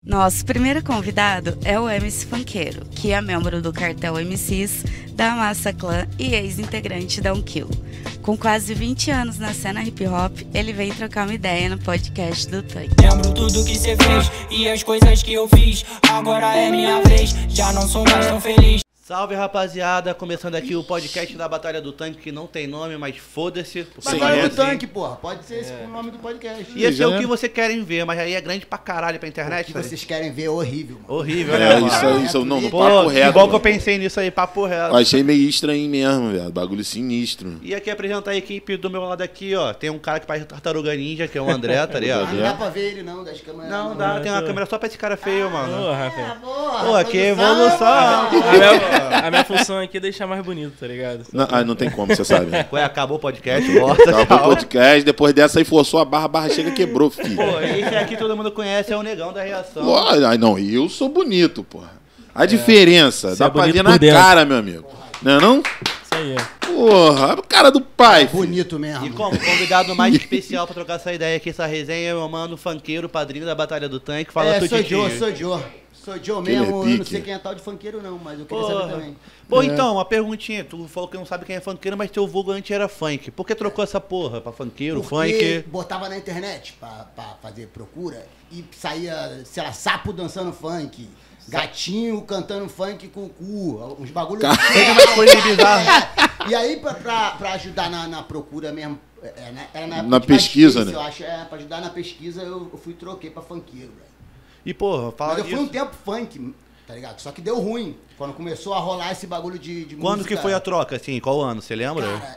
Nosso primeiro convidado é o MC Funkeiro, que é membro do cartel MCs, da Massa Clã e ex-integrante da 1Kill. Com quase 20 anos na cena hip-hop, ele veio trocar uma ideia no podcast do Tank. Lembro tudo que cê fez e as coisas que eu fiz, agora é minha vez, já não sou mais tão feliz. Salve, rapaziada, começando aqui o podcast da Batalha do Tanque, que não tem nome, mas foda-se. Batalha do Tanque, porra, pode ser esse o nome do podcast. E esse é o que vocês querem ver, mas aí é grande pra caralho pra internet. O que vocês querem ver é horrível, mano. Horrível, né? Isso não, Pô, papo reto. igual que eu pensei nisso aí, papo reto. Eu achei meio estranho mesmo, velho, bagulho sinistro. E aqui apresentar a equipe do meu lado aqui, ó. Tem um cara que faz Tartaruga Ninja, que é o André, tá ligado? Não dá pra ver ele não, das câmeras. Não dá, tem uma câmera só pra esse cara feio, mano. Porra, Pô, que evolução. A minha função aqui é deixar mais bonito, tá ligado? Não tem como, você sabe. Ué, acabou o podcast, volta. Acabou o podcast, depois dessa aí forçou a barra chega quebrou, filho. Pô, esse aqui todo mundo conhece, é o negão da reação. Ai, não, eu sou bonito, porra. A diferença, dá pra ver na cara, meu amigo. Não é não? Isso aí, é. Porra, cara do pai. Bonito mesmo. E como convidado mais especial pra trocar essa ideia aqui, essa resenha, é o meu mano Funkeiro, padrinho da Batalha do Tanque. Fala tudo de Sou Joe mesmo, eu não sei quem é tal de funkeiro não, mas eu queria saber também. Pô, então, uma perguntinha. Tu falou que não sabe quem é funkeiro, mas teu vulgo antes era funk. Por que trocou essa porra pra funkeiro, Porque funk? botava na internet pra fazer procura e saía, sei lá, sapo dançando funk, gatinho cantando funk com o cu, uns bagulhos... Coisa bizarra. E aí, pra ajudar na procura mesmo, era na época Na pesquisa, difícil, né? eu acho, pra ajudar na pesquisa, eu fui e troquei pra funkeiro, velho. E, porra, fala Mas eu disso. fui um tempo funk, tá ligado? Só que deu ruim. Quando começou a rolar esse bagulho de Quando música... que foi a troca, assim? Qual ano, você lembra? Cara,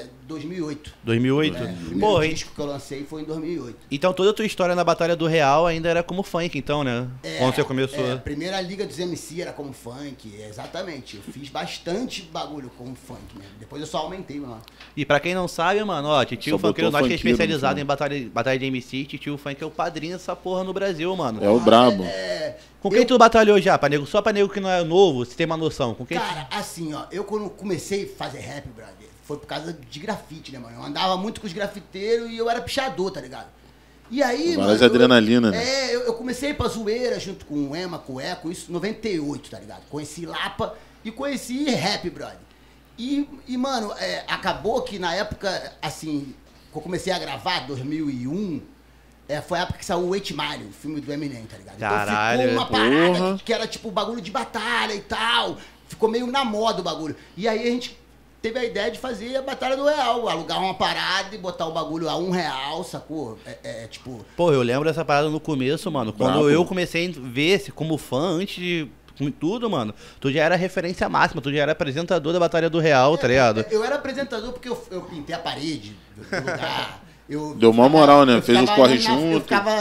2008. 2008? O primeiro Porra, disco que eu lancei foi em 2008. então toda a tua história na Batalha do Real ainda era como funk, então, né? Quando você começou. A primeira liga dos MC era como funk, exatamente. Eu fiz bastante bagulho como funk mesmo. Depois eu só aumentei, mano. E pra quem não sabe, mano, ó, Titio Só Funkeiro, botou nós que é funkeiro no especializado final. em batalha de MC, Titio Funk é o padrinho dessa porra no Brasil, mano. É o brabo. Com quem tu batalhou já, pra nego? Só pra nego que não é novo, você tem uma noção. Com quem Cara, assim, ó, eu quando comecei a fazer rap, brother, foi por causa de grafite, né, mano? Eu andava muito com os grafiteiros e eu era pichador, tá ligado? E aí, Várias mano... adrenalina, né? Eu comecei pra zoeira junto com o Ema, com o Eco, isso em 98, tá ligado? Conheci Lapa e conheci rap, brother. E mano, acabou que na época, assim, que eu comecei a gravar, 2001... foi a época que saiu o 8 Mile, o filme do Eminem, tá ligado? Caralho, então ficou uma parada que era tipo bagulho de batalha e tal. Ficou meio na moda o bagulho. E aí a gente teve a ideia de fazer a Batalha do Real. Alugar uma parada e botar o bagulho a R$1, sacou? Tipo... Pô, eu lembro dessa parada no começo, mano. Quando Brabo. eu comecei a ver como fã, antes de tudo, mano, tu já era referência máxima, tu já era apresentador da Batalha do Real, tá ligado? Eu era apresentador porque eu pintei a parede do lugar. Deu uma moral, né? Fez os corre junto. Eu ficava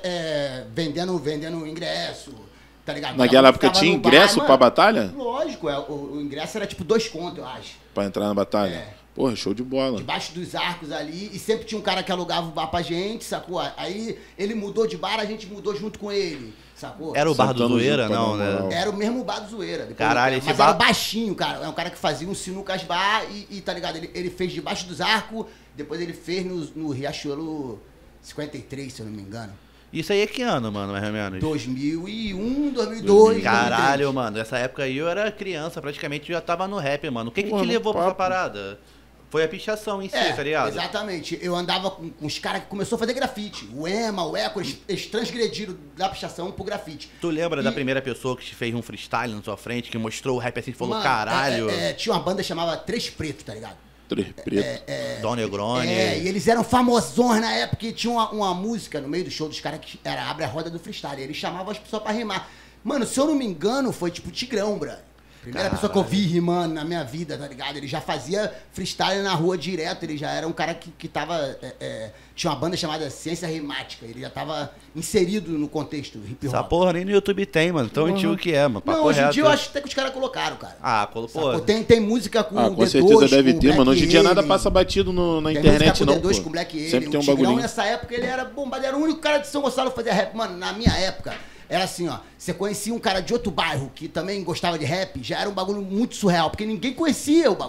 vendendo ingresso, tá ligado? Naquela época Ficava tinha no bar, ingresso mano. pra batalha? Lógico, o ingresso era tipo 2 contos, eu acho. Pra entrar na batalha? Porra, show de bola. Debaixo dos arcos ali, e sempre tinha um cara que alugava o bar pra gente, sacou? Aí ele mudou de bar, a gente mudou junto com ele, sacou? Era o bar do Sentando Zoeira, junto pra não, dar né? moral. Era o mesmo bar do Zoeira. Caralho, esse mas bar- era baixinho, cara. É um cara que fazia um sinucas bar e tá ligado? Ele fez debaixo dos arcos, depois ele fez no Riachuelo 53, se eu não me engano. Isso aí é que ano, mano, mais ou menos? 2001, 2002. Caralho, 2003. mano, nessa época aí eu era criança, praticamente já tava no rap, mano. O que Porra, te levou pra papo. essa parada? Foi a pichação em si, tá ligado? Exatamente. Eu andava com os caras que começou a fazer grafite. O Ema, o Eco, eles transgrediram da pichação pro grafite. Tu lembra E- da primeira pessoa que te fez um freestyle na sua frente, que mostrou o rap assim e falou, Mano, caralho, tinha uma banda chamada Três Pretos, tá ligado? Três preto. Don Negroni. E eles eram famosões na época e tinha uma música no meio do show dos caras que era Abre a Roda do Freestyle. Eles chamavam as pessoas pra rimar. Mano, se eu não me engano, foi tipo Tigrão, brother. Primeira pessoa que eu vi rimando na minha vida, tá ligado? Ele já fazia freestyle na rua direto, ele já era um cara que tava... tinha uma banda chamada Ciência Rimática, ele já tava inserido no contexto hip hop. Essa porra nem no YouTube tem, mano. Tão antigo que é, mano. Não, hoje em dia eu acho até que os caras colocaram, cara. Ah, colocou. Sacou? Tem música com o Com D2, certeza deve com ter, o mano. Hoje em dia Black nada Alien. passa batido na Tem internet, música não, com o D2, pô. com o Black Alien. Sempre tem um O Tigrão, bagulhinho. nessa época, ele era bombado. Era o único cara de São Gonçalo que fazia rap. Mano, na minha época, era assim, ó. Você conhecia um cara de outro bairro que também gostava de rap, já era um bagulho muito surreal, porque ninguém conhecia o bagulho.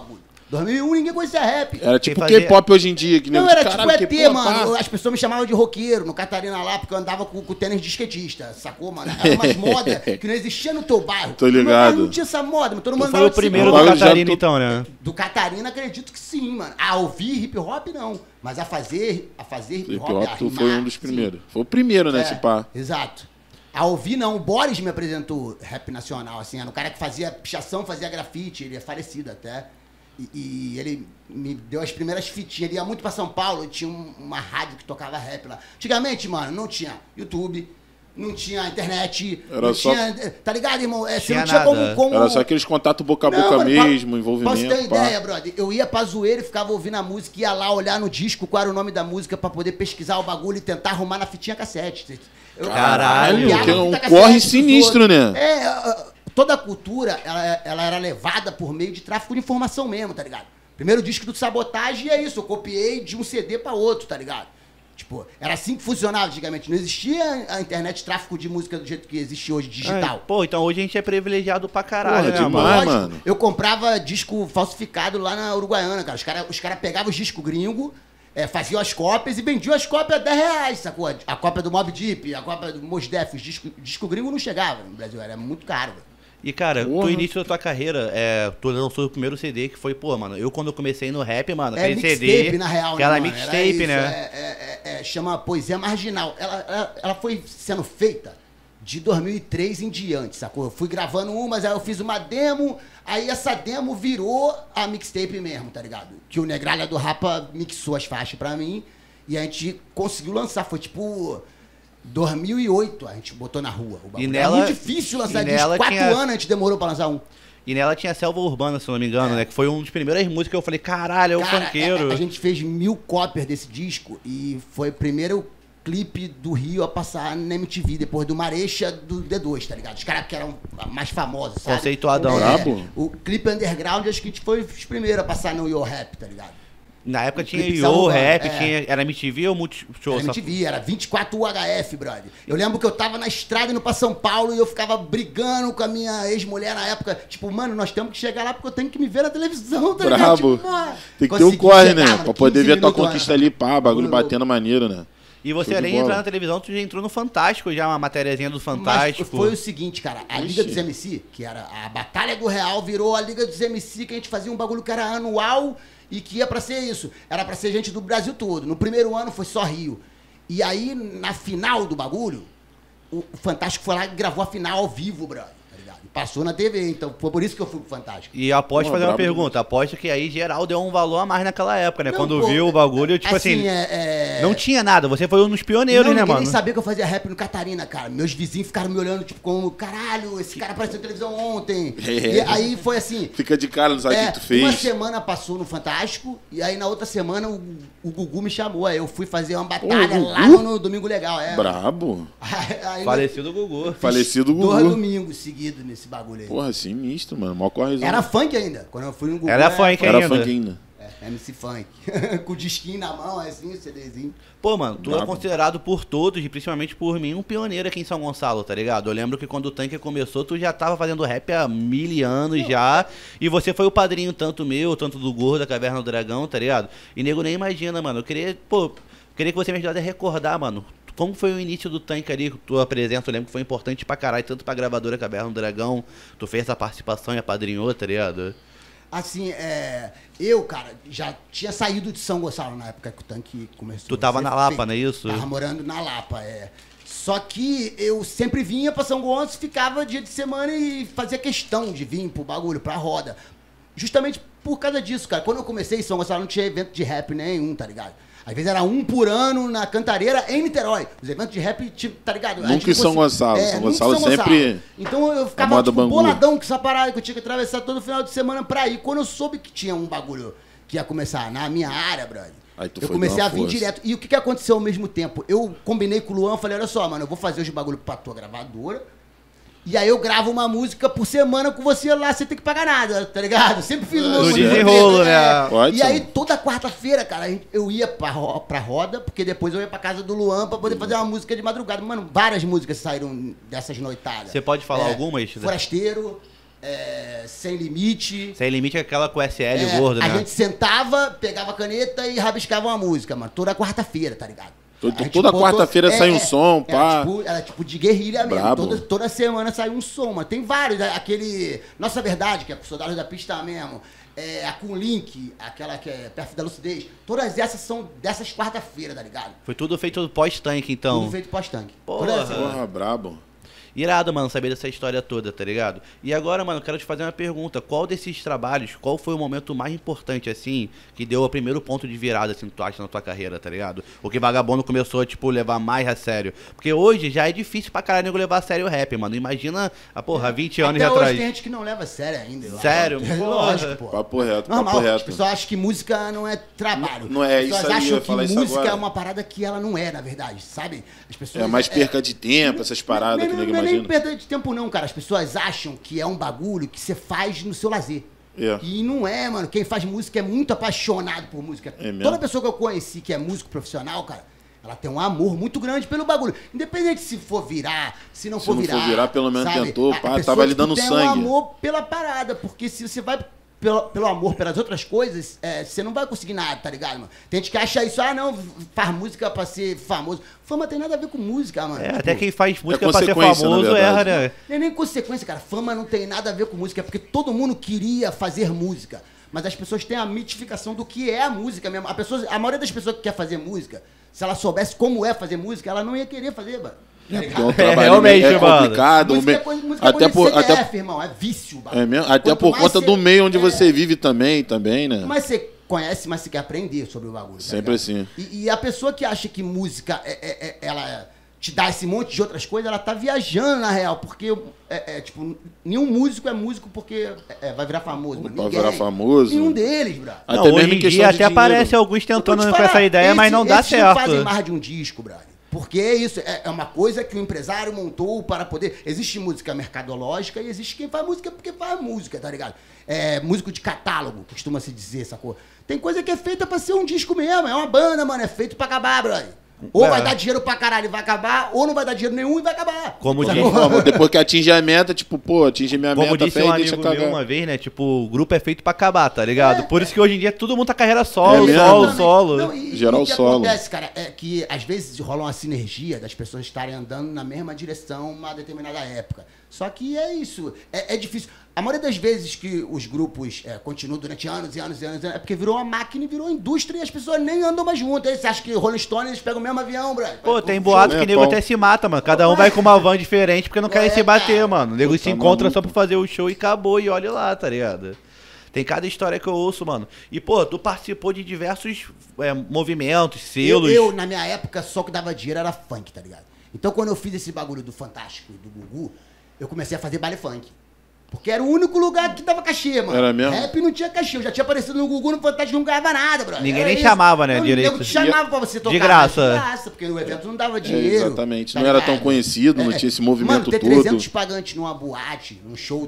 2001 ninguém conhecia rap. Era tipo fazia- K-pop hoje em dia. Que Não, nego era de tipo caralho, ET, que porra, mano. pá. As pessoas me chamavam de roqueiro no Catarina lá, porque eu andava com tênis de skatista, sacou, mano? Era umas modas que não existia no teu bairro. Tô ligado. Não tinha essa moda, mas todo mundo Tu foi andava o de primeiro do Agora eu já Catarina, tô- então, né? Do Catarina, acredito que sim, mano. A ouvir hip hop, não. Mas a fazer hip Hip hop, hop, a tu rimar, foi um dos sim. primeiros. Foi o primeiro, né, esse pá. Exato. A ouvir, não. O Boris me apresentou rap nacional, assim. Era um cara que fazia pichação, fazia grafite. Ele é falecido até. E ele me deu as primeiras fitinhas. Ele ia muito pra São Paulo e tinha uma rádio que tocava rap lá. Antigamente, mano, não tinha YouTube, não tinha internet, Era não só- tinha... Tá ligado, irmão? Você Tinha não tinha nada. como... Era só aqueles contatos boca a Não, boca mano, mesmo, pra envolvimento. você ter pá. ideia, brother, eu ia pra zoeira e ficava ouvindo a música, ia lá olhar no disco qual era o nome da música pra poder pesquisar o bagulho e tentar arrumar na fitinha cassete. Caralho, copiava que é a um fita corre cassete dos sinistro, outros. né? Toda a cultura, ela era levada por meio de tráfico de informação mesmo, tá ligado? Primeiro disco do Sabotagem é isso, eu copiei de um CD pra outro, tá ligado? Tipo, era assim que funcionava antigamente. Não existia a internet tráfico de música do jeito que existe hoje, digital. Pô, então hoje a gente é privilegiado pra caralho, Porra, né, demais. mano? Ah, Lógico, mano. eu comprava disco falsificado lá na Uruguaiana, cara. Os cara pegavam os discos gringos, faziam as cópias e vendiam as cópias a R$10, sacou? A cópia do Mobb Deep, a cópia do Mos Def, os disco gringo não chegava no Brasil, era muito caro, velho. E, cara, Porra. no início da tua carreira, tu lançou o primeiro CD que foi, pô, mano, eu quando eu comecei no rap, mano, aquele mixtape, CD... na real, aquela né, mano? Era mixtape, isso, né? chama Poesia Marginal. Ela foi sendo feita de 2003 em diante, sacou? Eu fui gravando mas aí eu fiz uma demo, aí essa demo virou a mixtape mesmo, tá ligado? Que o Negralha do Rapa mixou as faixas pra mim e a gente conseguiu lançar. Foi tipo... 2008 a gente botou na rua o bagulho. E nela- é muito difícil lançar e disco. nela 4 tinha- anos a gente demorou pra lançar um. E nela tinha Selva Urbana, se eu não me engano, né? Que foi uma das primeiras músicas que eu falei, caralho, é o Cara, funkeiro. a gente fez 1000 cópias desse disco e foi o primeiro clipe do Rio a passar na MTV, depois do Marecha do D2, tá ligado? Os caras que eram mais famosos, sabe? Conceituadão, brabo. O clipe underground, acho que a gente foi os primeiros a passar no Yo Rap, tá ligado? Na época tinha clipe Yo, Urbana, Rap, é. tinha... Era MTV ou Multishow? Era MTV, era 24 UHF, brother. Eu lembro que eu tava na estrada indo pra São Paulo e eu ficava brigando com a minha ex-mulher na época. Tipo, mano, nós temos que chegar lá porque eu tenho que me ver na televisão, tá ligado? Brabo. Tipo, mano, Tem que ter um consegui corre, chegar, né? mano, Pra poder 15 ver a tua minutos conquista antes. ali, pá, bagulho Bagulho batendo maneiro, né? E você, Show de além de bola. entrar na televisão, tu já entrou no Fantástico, já uma matériazinha do Mas Fantástico. foi o seguinte, cara, a Liga Ixi. dos MC, que era a Batalha do Real, virou a Liga dos MC, que a gente fazia um bagulho que era anual e que ia pra ser isso. Era pra ser gente do Brasil todo. No primeiro ano foi só Rio. E aí, na final do bagulho, o Fantástico foi lá e gravou a final ao vivo, brother. Tá ligado? E passou na TV, então foi por isso que eu fui pro Fantástico. E aposto Pô, fazer uma brabo pergunta. Aposto que aí geral deu um valor a mais naquela época, né? Não, Quando pô, viu o bagulho, tipo assim, não tinha nada. Você foi um dos pioneiros, né, ninguém mano? nem sabia que eu fazia rap no Catarina, cara. Meus vizinhos ficaram me olhando, tipo, como, caralho, esse cara apareceu na televisão ontem. E aí foi assim... Fica de cara, não sabe o que tu fez. Uma semana passou no Fantástico, e aí na outra semana o Gugu me chamou. Aí eu fui fazer uma batalha Gugu? lá no Domingo Legal. Brabo. Aí, Falecido Gugu. Falecido Gugu. 2 domingos seguidos nesse bagulho aí. Porra, sinistro, mano. Mó correzão. Era funk ainda. Quando eu fui no Gugu. Era funk Era ainda. funk ainda. MC Funk. Com o disquinho na mão, assim, o CDzinho. Pô, mano, tu é Brabo. considerado por todos, e principalmente por mim, um pioneiro aqui em São Gonçalo, tá ligado? Eu lembro que quando o Tanque começou, tu já tava fazendo rap há 1000 anos já, e você foi o padrinho tanto meu, tanto do Gordo, da Caverna do Dragão, tá ligado? E nego nem imagina, mano. Eu queria que você me ajudasse a recordar, mano, como foi o início do Tanque ali, tua presença, eu lembro que foi importante pra caralho, tanto pra gravadora Caverna do Dragão, tu fez essa participação e apadrinhou, tá ligado? Assim, eu, cara, já tinha saído de São Gonçalo na época que o Tanque começou. Tu tava a ser na Lapa, feito. não é isso? Tava morando na Lapa, Só que eu sempre vinha pra São Gonçalo, ficava dia de semana e fazia questão de vir pro bagulho, pra roda. Justamente por causa disso, cara. Quando eu comecei em São Gonçalo, não tinha evento de rap nenhum, tá ligado? Às vezes era um por ano na Cantareira, em Niterói. Os eventos de rap, tipo, tá ligado? A gente Nunca em São não Gonçalo. conseguia- São nunca em Gonçalo sempre Então eu a ficava, moda tipo, Bangu. boladão com essa parada que eu tinha que atravessar todo final de semana pra ir. Quando eu soube que tinha um bagulho que ia começar na minha área, brother, Aí tu eu foi comecei dar a uma vir força. direto. E o que aconteceu ao mesmo tempo? Eu combinei com o Luan, falei, olha só, mano, eu vou fazer os bagulho pra tua gravadora. E aí eu gravo uma música por semana com você lá, sem ter que pagar nada, tá ligado? Sempre fiz uma No música. desenrolo, né? Pode E aí ser. toda quarta-feira, cara, eu ia pra roda, porque depois eu ia pra casa do Luan pra poder fazer uma música de madrugada. Mano, várias músicas saíram dessas noitadas. Você pode falar algumas? Forasteiro, Sem Limite. Sem Limite é aquela com SL gordo, né? A gente sentava, pegava a caneta e rabiscava uma música, mano. Toda quarta-feira, tá ligado? Toda quarta-feira sai um som, pá. Era tipo de guerrilha mesmo. Brabo. Toda semana sai um som, mano. Tem vários. Aquele Nossa Verdade, que é com Soldados da Pista mesmo. A com Link, aquela que é Perto da Lucidez. Todas essas são dessas quarta-feira, tá ligado? Foi tudo feito pós-tanque, então. Tudo feito pós-tanque. Porra, brabo. Irado, mano, saber dessa história toda, tá ligado? E agora, mano, eu quero te fazer uma pergunta. Qual desses trabalhos, qual foi o momento mais importante, assim, que deu o primeiro ponto de virada, assim, tu acha, na tua carreira, tá ligado? O que Vagabundo começou, tipo, levar mais a sério. Porque hoje já é difícil pra caralho nego levar a sério o rap, mano. Imagina, 20 anos Até atrás. hoje tem gente que não leva a sério ainda. Sério? Lógico, pô. Papo reto, Normal, papo as reto. pessoas acham que música não é trabalho. Não é as isso pessoas aí, eu acham ia falar que isso música agora. é uma parada que ela não é, na verdade, sabe? As pessoas, É mais perca de tempo, essas paradas que nego não é nem imagina. perda de tempo não, cara. As pessoas acham que é um bagulho que você faz no seu lazer. É. E não é, mano. Quem faz música é muito apaixonado por música. É mesmo? Toda pessoa que eu conheci que é músico profissional, cara, ela tem um amor muito grande pelo bagulho. Independente se for virar, se não for virar. Pelo menos sabe? tentou, A pá, pessoa, tava lhe dando tem sangue. um amor pela parada, porque se você vai pelo amor pelas outras coisas, você não vai conseguir nada, tá ligado, mano? Tem gente que acha isso, não, faz música pra ser famoso. Fama tem nada a ver com música, mano. Tipo, Até quem faz música pra ser consequência, na famoso verdade. erra, né? não é nem consequência, cara. Fama não tem nada a ver com música, porque todo mundo queria fazer música. Mas as pessoas têm a mitificação do que é a música mesmo. A maioria das pessoas que quer fazer música, se ela soubesse como é fazer música, ela não ia querer fazer, mano. Tá Porque é um ligado? trabalho realmente, é mano. complicado. Música é coisa Até de por, CDF, até, irmão. É vício, mano. é mesmo? Até Quanto por mais conta você- do meio onde você vive também, né? Mas você conhece, mas você quer aprender sobre o bagulho. tá Sempre ligado? assim. E a pessoa que acha que música ela te dá esse monte de outras coisas, ela tá viajando na real. Porque, tipo, nenhum músico é músico porque vai virar famoso, mano. Vai Ninguém. virar famoso. Nenhum deles, bro. Até Não, mesmo hoje em em questão dia de até dinheiro. aparece alguns Eu vou tentando te com falar, essa ideia, mas não dá esses certo. não fazem mais de um disco, brother. Porque é isso, é uma coisa que o empresário montou para poder... Existe música mercadológica e existe quem faz música porque faz música, tá ligado? Músico de catálogo, costuma se dizer, sacou? Tem coisa que é feita pra ser um disco mesmo, é uma banda, mano, é feito pra acabar, brother. Ou vai dar dinheiro pra caralho e vai acabar, ou não vai dar dinheiro nenhum e vai acabar. Como De diz, qualquer forma, depois que atinge a meta, tipo, pô, atinge minha como meta, disse fé um e deixa amigo meu cagar. uma vez, né? Tipo, o grupo é feito pra acabar, tá ligado? Por isso que hoje em dia todo mundo tá carreira solo, mesmo? solo. Não, Geral o que solo. acontece, cara, é que às vezes rola uma sinergia das pessoas estarem andando na mesma direção uma determinada época. Só que é isso, é difícil. A maioria das vezes que os grupos continuam durante anos e anos e anos, é porque virou uma máquina e virou indústria e as pessoas nem andam mais juntas. Aí você acha que Rolling Stones eles pegam o mesmo avião, brother? Pô, tem boato que nego até se mata, mano. Cada um vai com uma van diferente porque não querem se bater, cara. mano. O nego se Tá encontra maluco. só pra fazer o show e acabou, e olha lá, tá ligado? Tem cada história que eu ouço, mano. E, pô, tu participou de diversos movimentos, selos. Eu, na minha época, só o que dava dinheiro era funk, tá ligado? Então, quando eu fiz esse bagulho do Fantástico e do Gugu, eu comecei a fazer baile funk. Porque era o único lugar que dava cachê, mano. Era mesmo? Rap não tinha cachê. Eu já tinha aparecido no Gugu, no Fantástico, não ganhava nada, brother. Ninguém Era nem isso. chamava, né, Não, direito. nego te chamava pra você tocar. De graça. mas de graça, porque no evento não dava dinheiro. Exatamente. tá Não era tão ligado? conhecido, não tinha esse movimento mano, ter todo. 300 pagantes numa boate, num show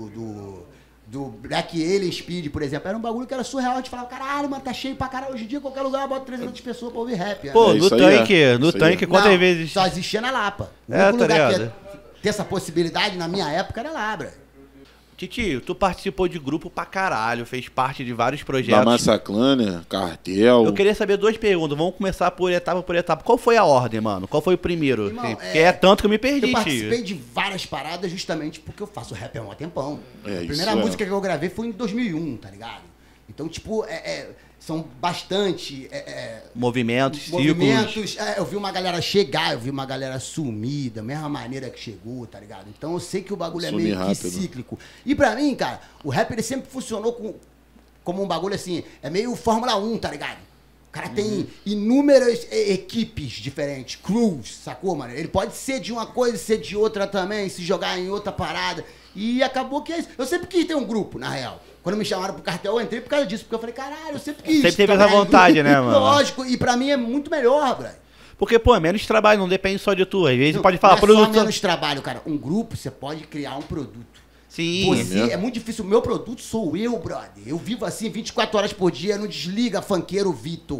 do Black Alien Speed, por exemplo, era um bagulho que era surreal. A gente falava, caralho, mano, tá cheio pra caralho. Hoje em dia, qualquer lugar bota 300 pessoas pra ouvir rap. né? Pô, É, no isso aí é. tanque, Isso aí é. quantas Não, vezes... Só existia na Lapa. O É, único tá lugar que ligado? ia ter essa possibilidade na minha época era lá, brother. Titio, tu participou de grupo pra caralho, fez parte de vários Da projetos. Massaclan, né? Cartel. Eu queria saber duas perguntas, vamos começar por etapa. Qual foi a ordem, mano? Qual foi o primeiro? Irmão, Sim, porque é tanto que eu me perdi, Eu tio. participei de várias paradas justamente porque eu faço rap há um tempão. É, A isso primeira é. música que eu gravei foi em 2001, tá ligado? Então, tipo, são bastante Movimentos, ciclos. movimentos. Eu vi uma galera chegar, eu vi uma galera sumir da mesma maneira que chegou, tá ligado? Então eu sei que o bagulho é Sumir meio que rápido. cíclico. E pra mim, cara, o rap ele sempre funcionou como um bagulho assim, é meio Fórmula 1, tá ligado? O cara tem inúmeras equipes diferentes, crews, sacou, mano? Ele pode ser de uma coisa, ser de outra também, se jogar em outra parada. E acabou que é isso. Eu sempre quis ter um grupo, na real. Quando me chamaram pro cartel, eu entrei por causa disso. Porque eu falei, caralho, eu sempre quis. Sempre teve trabalhar essa em vontade, grupo. né, mano? Lógico, e pra mim é muito melhor, brother. Porque, pô, é menos trabalho, não depende só de tu. Às vezes Não, pode falar, não é só produto. menos trabalho, cara. Um grupo, você pode criar um produto. Sim. Você, é muito difícil. O meu produto sou eu, brother. Eu vivo assim 24 horas por dia, não desliga, funkeiro Vitor.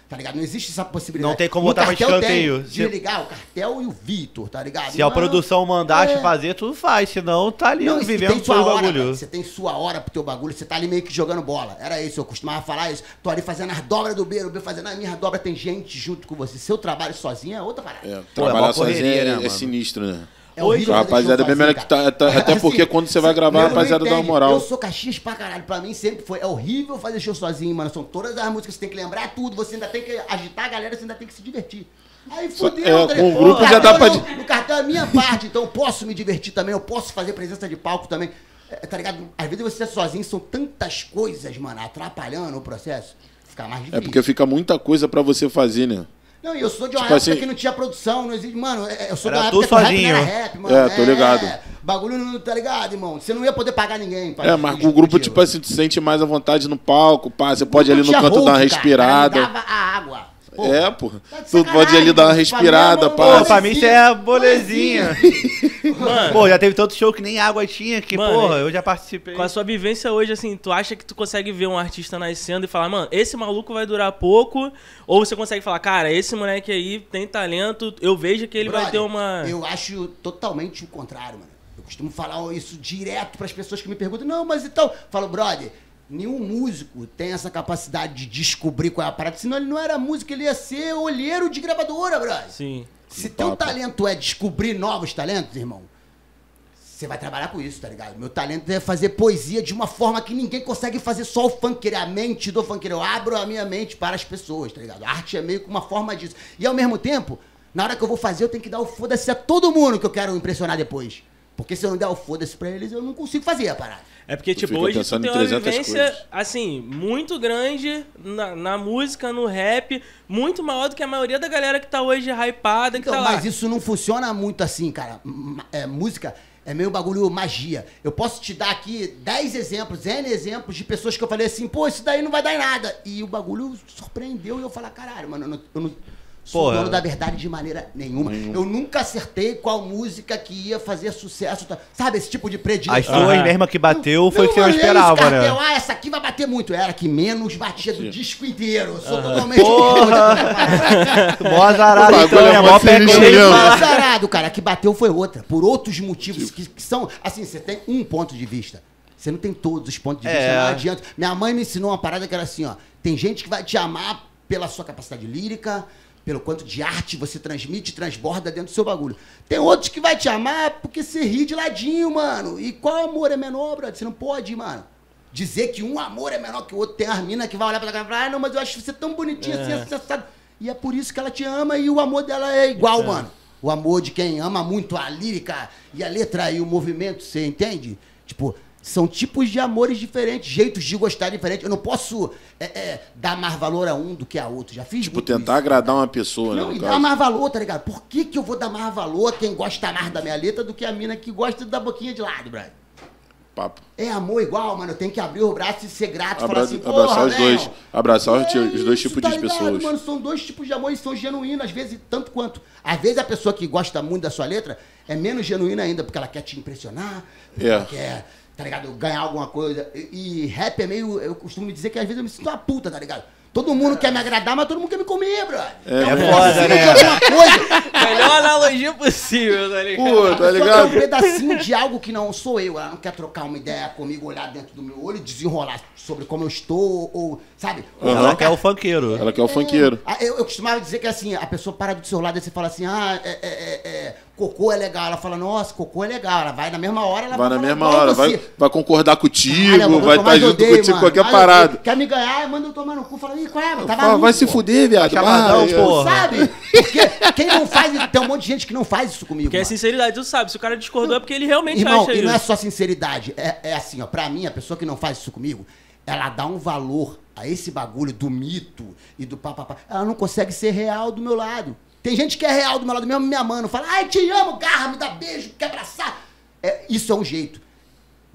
Tá ligado? Não existe essa possibilidade. Não tem como No botar pra Cartel escanteio. tem de ligar o Cartel e o Vitor, tá ligado? Se a produção mandasse fazer, tu faz. Senão tá ali Não, vivendo tem o sua hora, bagulho. você tem sua hora pro teu bagulho, você tá ali meio que jogando bola. Era isso, eu costumava falar isso. Tô ali fazendo as dobras do B, o B fazendo a minha dobra, tem gente junto com você. Seu trabalho sozinho é outra parada. É, Pô, é trabalhar mó correria, sozinho né, é mano? sinistro, né? É horrível A fazer rapaziada show bem melhor que sozinho, tá. Até porque quando você vai gravar, a nego não rapaziada dá uma entende. moral. Eu sou Caxias pra caralho. Pra mim sempre foi. É horrível fazer show sozinho, mano. São todas as músicas, você tem que lembrar tudo. Você ainda tem que agitar a galera, você ainda tem que se divertir. Aí fudeu, tá com ligado? o grupo No já dá cartel pra... No cartel é a minha parte, então eu posso me divertir também. Eu posso fazer presença de palco também. Tá ligado? Às vezes você tá sozinho, são tantas coisas, mano, atrapalhando o processo. Fica mais difícil. É porque fica muita coisa pra você fazer, né? Não, e eu sou de uma Tipo época assim- que não tinha produção, não existe. Mano, eu sou de Era uma tu época que o rap não sozinho. era rap, mano. É, tô ligado. Bagulho não tá ligado, irmão. Você não ia poder pagar ninguém. Mas com o grupo, tipo assim, tu sente mais à vontade no palco, pá, você pode ir ali no Tinha canto dar uma hold, cara, respirada. cara, me dava a água. Pô, É, porra. tá de Tu pode ir ali dar uma sacanagem, respirada, pra mim é pá. Pô, pra mim isso é a bolezinha. Mano, Pô, já teve tanto show que nem água tinha, que, Mano, porra, eu já participei. com a sua vivência hoje, assim, tu acha que tu consegue ver um artista nascendo e falar, mano, esse maluco vai durar pouco? Ou você consegue falar, cara, esse moleque aí tem talento, eu vejo que ele vai ter brother, uma... Eu acho totalmente o contrário, mano. Eu costumo falar isso direto pras pessoas que me perguntam, não, mas então... Falo, brother, nenhum músico tem essa capacidade de descobrir qual é a parada, senão ele não era músico, ele ia ser olheiro de gravadora, brother. Sim. Se teu talento é descobrir novos talentos, irmão, você vai trabalhar com isso, tá ligado? Meu talento é fazer poesia de uma forma que ninguém consegue fazer, só o funkeiro, a mente do funkeiro. Eu abro a minha mente para as pessoas, tá ligado? A arte é meio que uma forma disso. E ao mesmo tempo, na hora que eu vou fazer, eu tenho que dar o foda-se a todo mundo que eu quero impressionar depois. Porque se eu não der o foda-se pra eles, eu não consigo fazer a parada. É porque, Tu tipo, fica hoje tu pensando tem em uma 300 vivência, coisas. assim, muito grande na música, no rap, muito maior do que a maioria da galera que tá hoje hypada, que Então, tá lá. mas isso não funciona muito assim, cara. Música é meio bagulho magia. Eu posso te dar aqui 10 exemplos, N exemplos de pessoas que eu falei assim, pô, isso daí não vai dar em nada. E o bagulho surpreendeu e eu falei, caralho, mano, eu não sou Porra. dono da verdade de maneira nenhuma. Eu nunca acertei qual música que ia fazer sucesso. Sabe, esse tipo de predição. As suas mesma que bateu foi o que eu olhei esse esperava, cartel, né? essa aqui vai bater muito. Era a que menos batia do disco inteiro. Eu sou totalmente... Mó azarado, O então, bagulho é é mó mó pé sinistro grande. mesmo. Azarado, cara. A que bateu foi outra. Por outros motivos que são... Assim, você tem um ponto de vista. Você não tem todos os pontos de vista. É. Não adianta. Minha mãe me ensinou uma parada que era assim, ó. Tem gente que vai te amar pela sua capacidade lírica, pelo quanto de arte você transmite, transborda dentro do seu bagulho. Tem outros que vai te amar porque você ri de ladinho, mano. E qual amor é menor, brother? Você não pode, mano. Dizer que um amor é menor que o outro. Tem as minas que vai olhar pra cara e falar, ah, não, mas eu acho você tão bonitinha assim, acessado. E é por isso que ela te ama e o amor dela é igual, mano. O amor de quem ama muito a lírica e a letra e o movimento, você entende? Tipo, são tipos de amores diferentes, jeitos de gostar diferentes. Eu não posso dar mais valor a um do que a outro. Já fiz Tipo, muito tentar agradar uma pessoa, né? não, no e caso. dar mais valor, tá ligado? Por que eu vou dar mais valor a quem gosta mais da minha letra do que a mina que gosta da boquinha de lado, brother? Papo. É amor igual, mano. Eu tenho que abrir o braço e ser grato e falar assim, Abraçar porra, os dois. velho. Abraçar os dois Isso, tipos tá de ligado, pessoas. mano? São dois tipos de amor e são genuínos, às vezes, tanto quanto. Às vezes a pessoa que gosta muito da sua letra é menos genuína ainda, porque ela quer te impressionar, porque ela quer, tá ligado, ganhar alguma coisa. E rap é meio, eu costumo dizer que às vezes eu me sinto uma puta, tá ligado? Todo mundo quer me agradar, mas todo mundo quer me comer, brother. É foda, né? Alguma coisa. Melhor analogia possível, tá ligado? Pô, tá A pessoa ligado? quer um pedacinho de algo que não sou eu. Ela não quer trocar uma ideia comigo, olhar dentro do meu olho e desenrolar sobre como eu estou, ou, sabe? Ela quer o funkeiro. Ela quer o funkeiro. Eu costumava dizer que assim, a pessoa para do seu lado e você fala assim, cocô é legal. Ela fala, nossa, cocô é legal. Ela vai na mesma hora, ela Vai na falar mesma igual hora, você. vai concordar Caralho, contigo, eu vai estar junto odeio, contigo em mano. qualquer Mas parada. Quer me ganhar, manda eu tomar no cu. Fala, ih, qual é, mano? Tá Fala, maluco, vai se pô. fuder, viado. Chamadão, Vai, pô. Sabe? Porque quem não faz, tem um monte de gente que não faz isso comigo, Porque é mano. sinceridade, tu sabe, se o cara discordou é porque ele realmente Irmão, acha e isso. não é só sinceridade, é assim, ó, pra mim, a pessoa que não faz isso comigo, ela dá um valor a esse bagulho do mito e do papapá. Ela não consegue ser real do meu lado. Tem gente que é real do meu lado, mesmo me amando, fala, ai, te amo, garra, me dá beijo, quer abraçar. Isso é um jeito.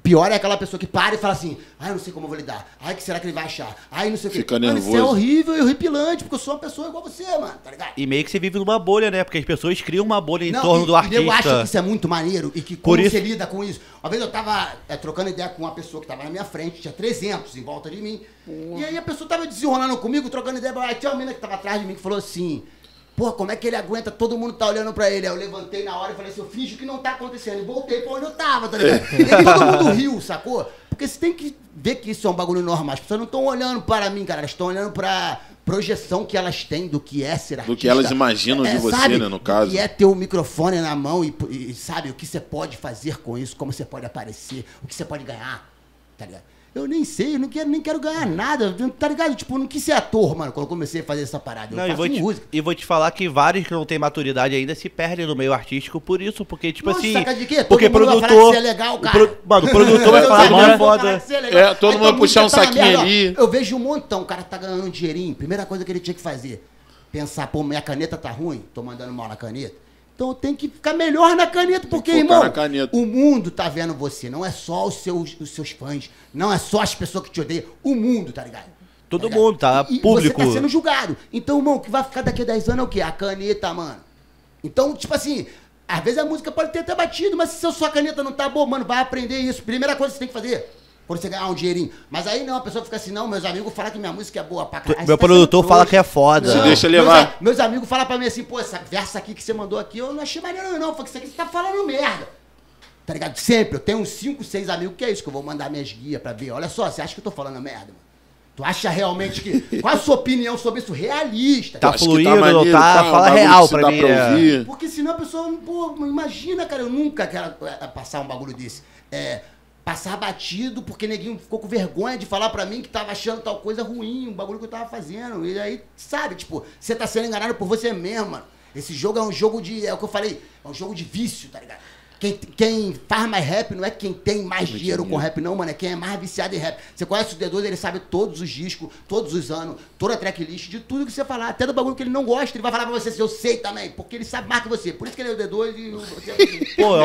pior é aquela pessoa que para e fala assim, ai, não sei como eu vou lidar. Ai, o que será que ele vai achar? Ai, não sei o que. Fica Mano, nervoso. isso é horrível e horripilante, porque eu sou uma pessoa igual você, mano, tá ligado? E meio que você vive numa bolha, né? Porque as pessoas criam uma bolha em torno do artista. Eu acho que isso é muito maneiro e que como você lida com isso. Uma vez eu tava trocando ideia com uma pessoa que tava na minha frente, tinha 300 em volta de mim. E aí a pessoa tava desenrolando comigo, trocando ideia. Aí tinha uma menina que tava atrás de mim que falou assim, pô, como é que ele aguenta? Todo mundo tá olhando pra ele. Aí eu levantei na hora e falei assim, eu finjo que não tá acontecendo. E voltei pra onde eu tava, tá ligado? E aí todo mundo riu, sacou? Porque você tem que ver que isso é um bagulho normal. As pessoas não estão olhando para mim, cara. Elas estão olhando pra projeção que elas têm do que é ser artista. Do que elas imaginam de você, sabe? né, no caso. Do que é ter o microfone na mão e sabe, o que você pode fazer com isso, como você pode aparecer, o que você pode ganhar, tá ligado? Eu nem sei, eu nem quero ganhar nada, tá ligado? Tipo, eu não quis ser ator, mano, quando eu comecei a fazer essa parada. Eu faço música. E vou te falar que vários que não têm maturidade ainda se perdem no meio artístico por isso, porque, tipo Nossa, assim... saca de quê? Porque todo mundo vai falar que você é legal, cara. Mano, o produtor vai falar que não é foda. Todo mundo vai puxar um saquinho ali. Eu vejo um montão, o cara tá ganhando um dinheirinho, primeira coisa que ele tinha que fazer, pensar, pô, minha caneta tá ruim, tô mandando mal na caneta. Então eu tenho que ficar melhor na caneta, porque, irmão, o mundo tá vendo você, não é só os seus fãs, não é só as pessoas que te odeiam, o mundo, tá ligado? Todo mundo, tá? Público. Você tá sendo julgado. Então, irmão, o que vai ficar daqui a 10 anos é o quê? A caneta, mano. Então, tipo assim, às vezes a música pode ter até batido, mas se a sua caneta não tá boa, mano, vai aprender isso. Primeira coisa que você tem que fazer. Quando você ganhar um dinheirinho. Mas aí não, a pessoa fica assim, não, meus amigos falam que minha música é boa pra caralho. Meu produtor fala que é foda. Você deixa levar. Meus amigos falam pra mim assim, pô, essa versa aqui que você mandou aqui, eu não achei maneiro não. Falei que isso aqui você tá falando merda. Tá ligado? Sempre. Eu tenho uns 5, 6 amigos que é isso, que eu vou mandar minhas guias pra ver. Olha só, você acha que eu tô falando merda, mano? Tu acha realmente que... Qual a sua opinião sobre isso? Realista. Tá fluindo, tá maneiro, tá? Fala real pra mim. Ouvir. Porque senão a pessoa, pô, imagina, cara, eu nunca quero passar um bagulho desse. Passar batido porque neguinho ficou com vergonha de falar pra mim que tava achando tal coisa ruim, um bagulho que eu tava fazendo. E aí, sabe, tipo, você tá sendo enganado por você mesmo, mano. Esse jogo é um jogo de... É o que eu falei, é um jogo de vício, tá ligado? Quem faz mais rap não é quem tem mais dinheiro com rap, não, mano. É quem é mais viciado em rap. Você conhece o D2, ele sabe todos os discos, todos os anos, toda a tracklist, de tudo que você falar. Até do bagulho que ele não gosta, ele vai falar pra você, eu sei também, porque ele sabe mais que você. Por isso que ele é o D2 e você... Pô,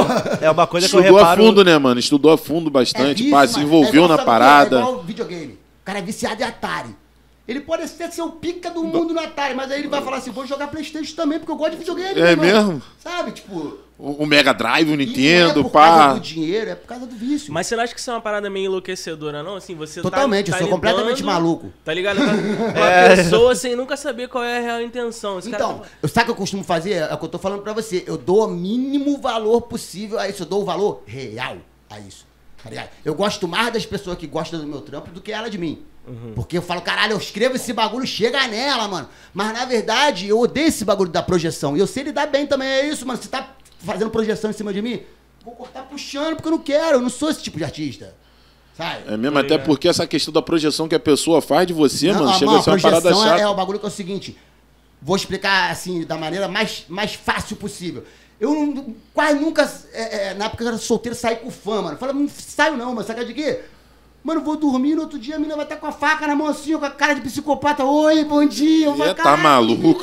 é uma coisa que eu reparo... Estudou a fundo, né, mano? Estudou a fundo bastante, vício, se envolveu na parada. É igual videogame. O cara é viciado em Atari. Ele pode ser o pica do mundo no Atari, mas aí ele vai falar assim, vou jogar PlayStation também, porque eu gosto de videogame. É mesmo? Sabe, tipo... O Mega Drive, o Nintendo, não é por causa do dinheiro, é por causa do vício. Mas você não acha que isso é uma parada meio enlouquecedora, não? Assim, você totalmente, eu sou completamente maluco. Tá ligado? Uma pessoa sem nunca saber qual é a real intenção. Então, sabe o que eu costumo fazer? É o que eu tô falando pra você. Eu dou o mínimo valor possível a isso. Eu dou o valor real a isso. Tá ligado? Eu gosto mais das pessoas que gostam do meu trampo do que ela de mim. Porque eu falo, caralho, eu escrevo esse bagulho, chega nela, mano. Mas na verdade, eu odeio esse bagulho da projeção. E eu sei lidar bem também, é isso, mano. Você tá fazendo projeção em cima de mim? Vou cortar puxando, porque eu não quero. Eu não sou esse tipo de artista. Sabe? É mesmo, até porque essa questão da projeção que a pessoa faz de você, mano, chega a ser uma parada chata. O bagulho que é o seguinte. Vou explicar, assim, da maneira mais fácil possível. Eu quase nunca, na época que eu era solteiro, saí com fã, mano. Fala, não saio não, mas sabe de quê? Mano, vou dormir, no outro dia a menina vai estar com a faca na mão assim, com a cara de psicopata. Oi, bom dia. Tá maluco.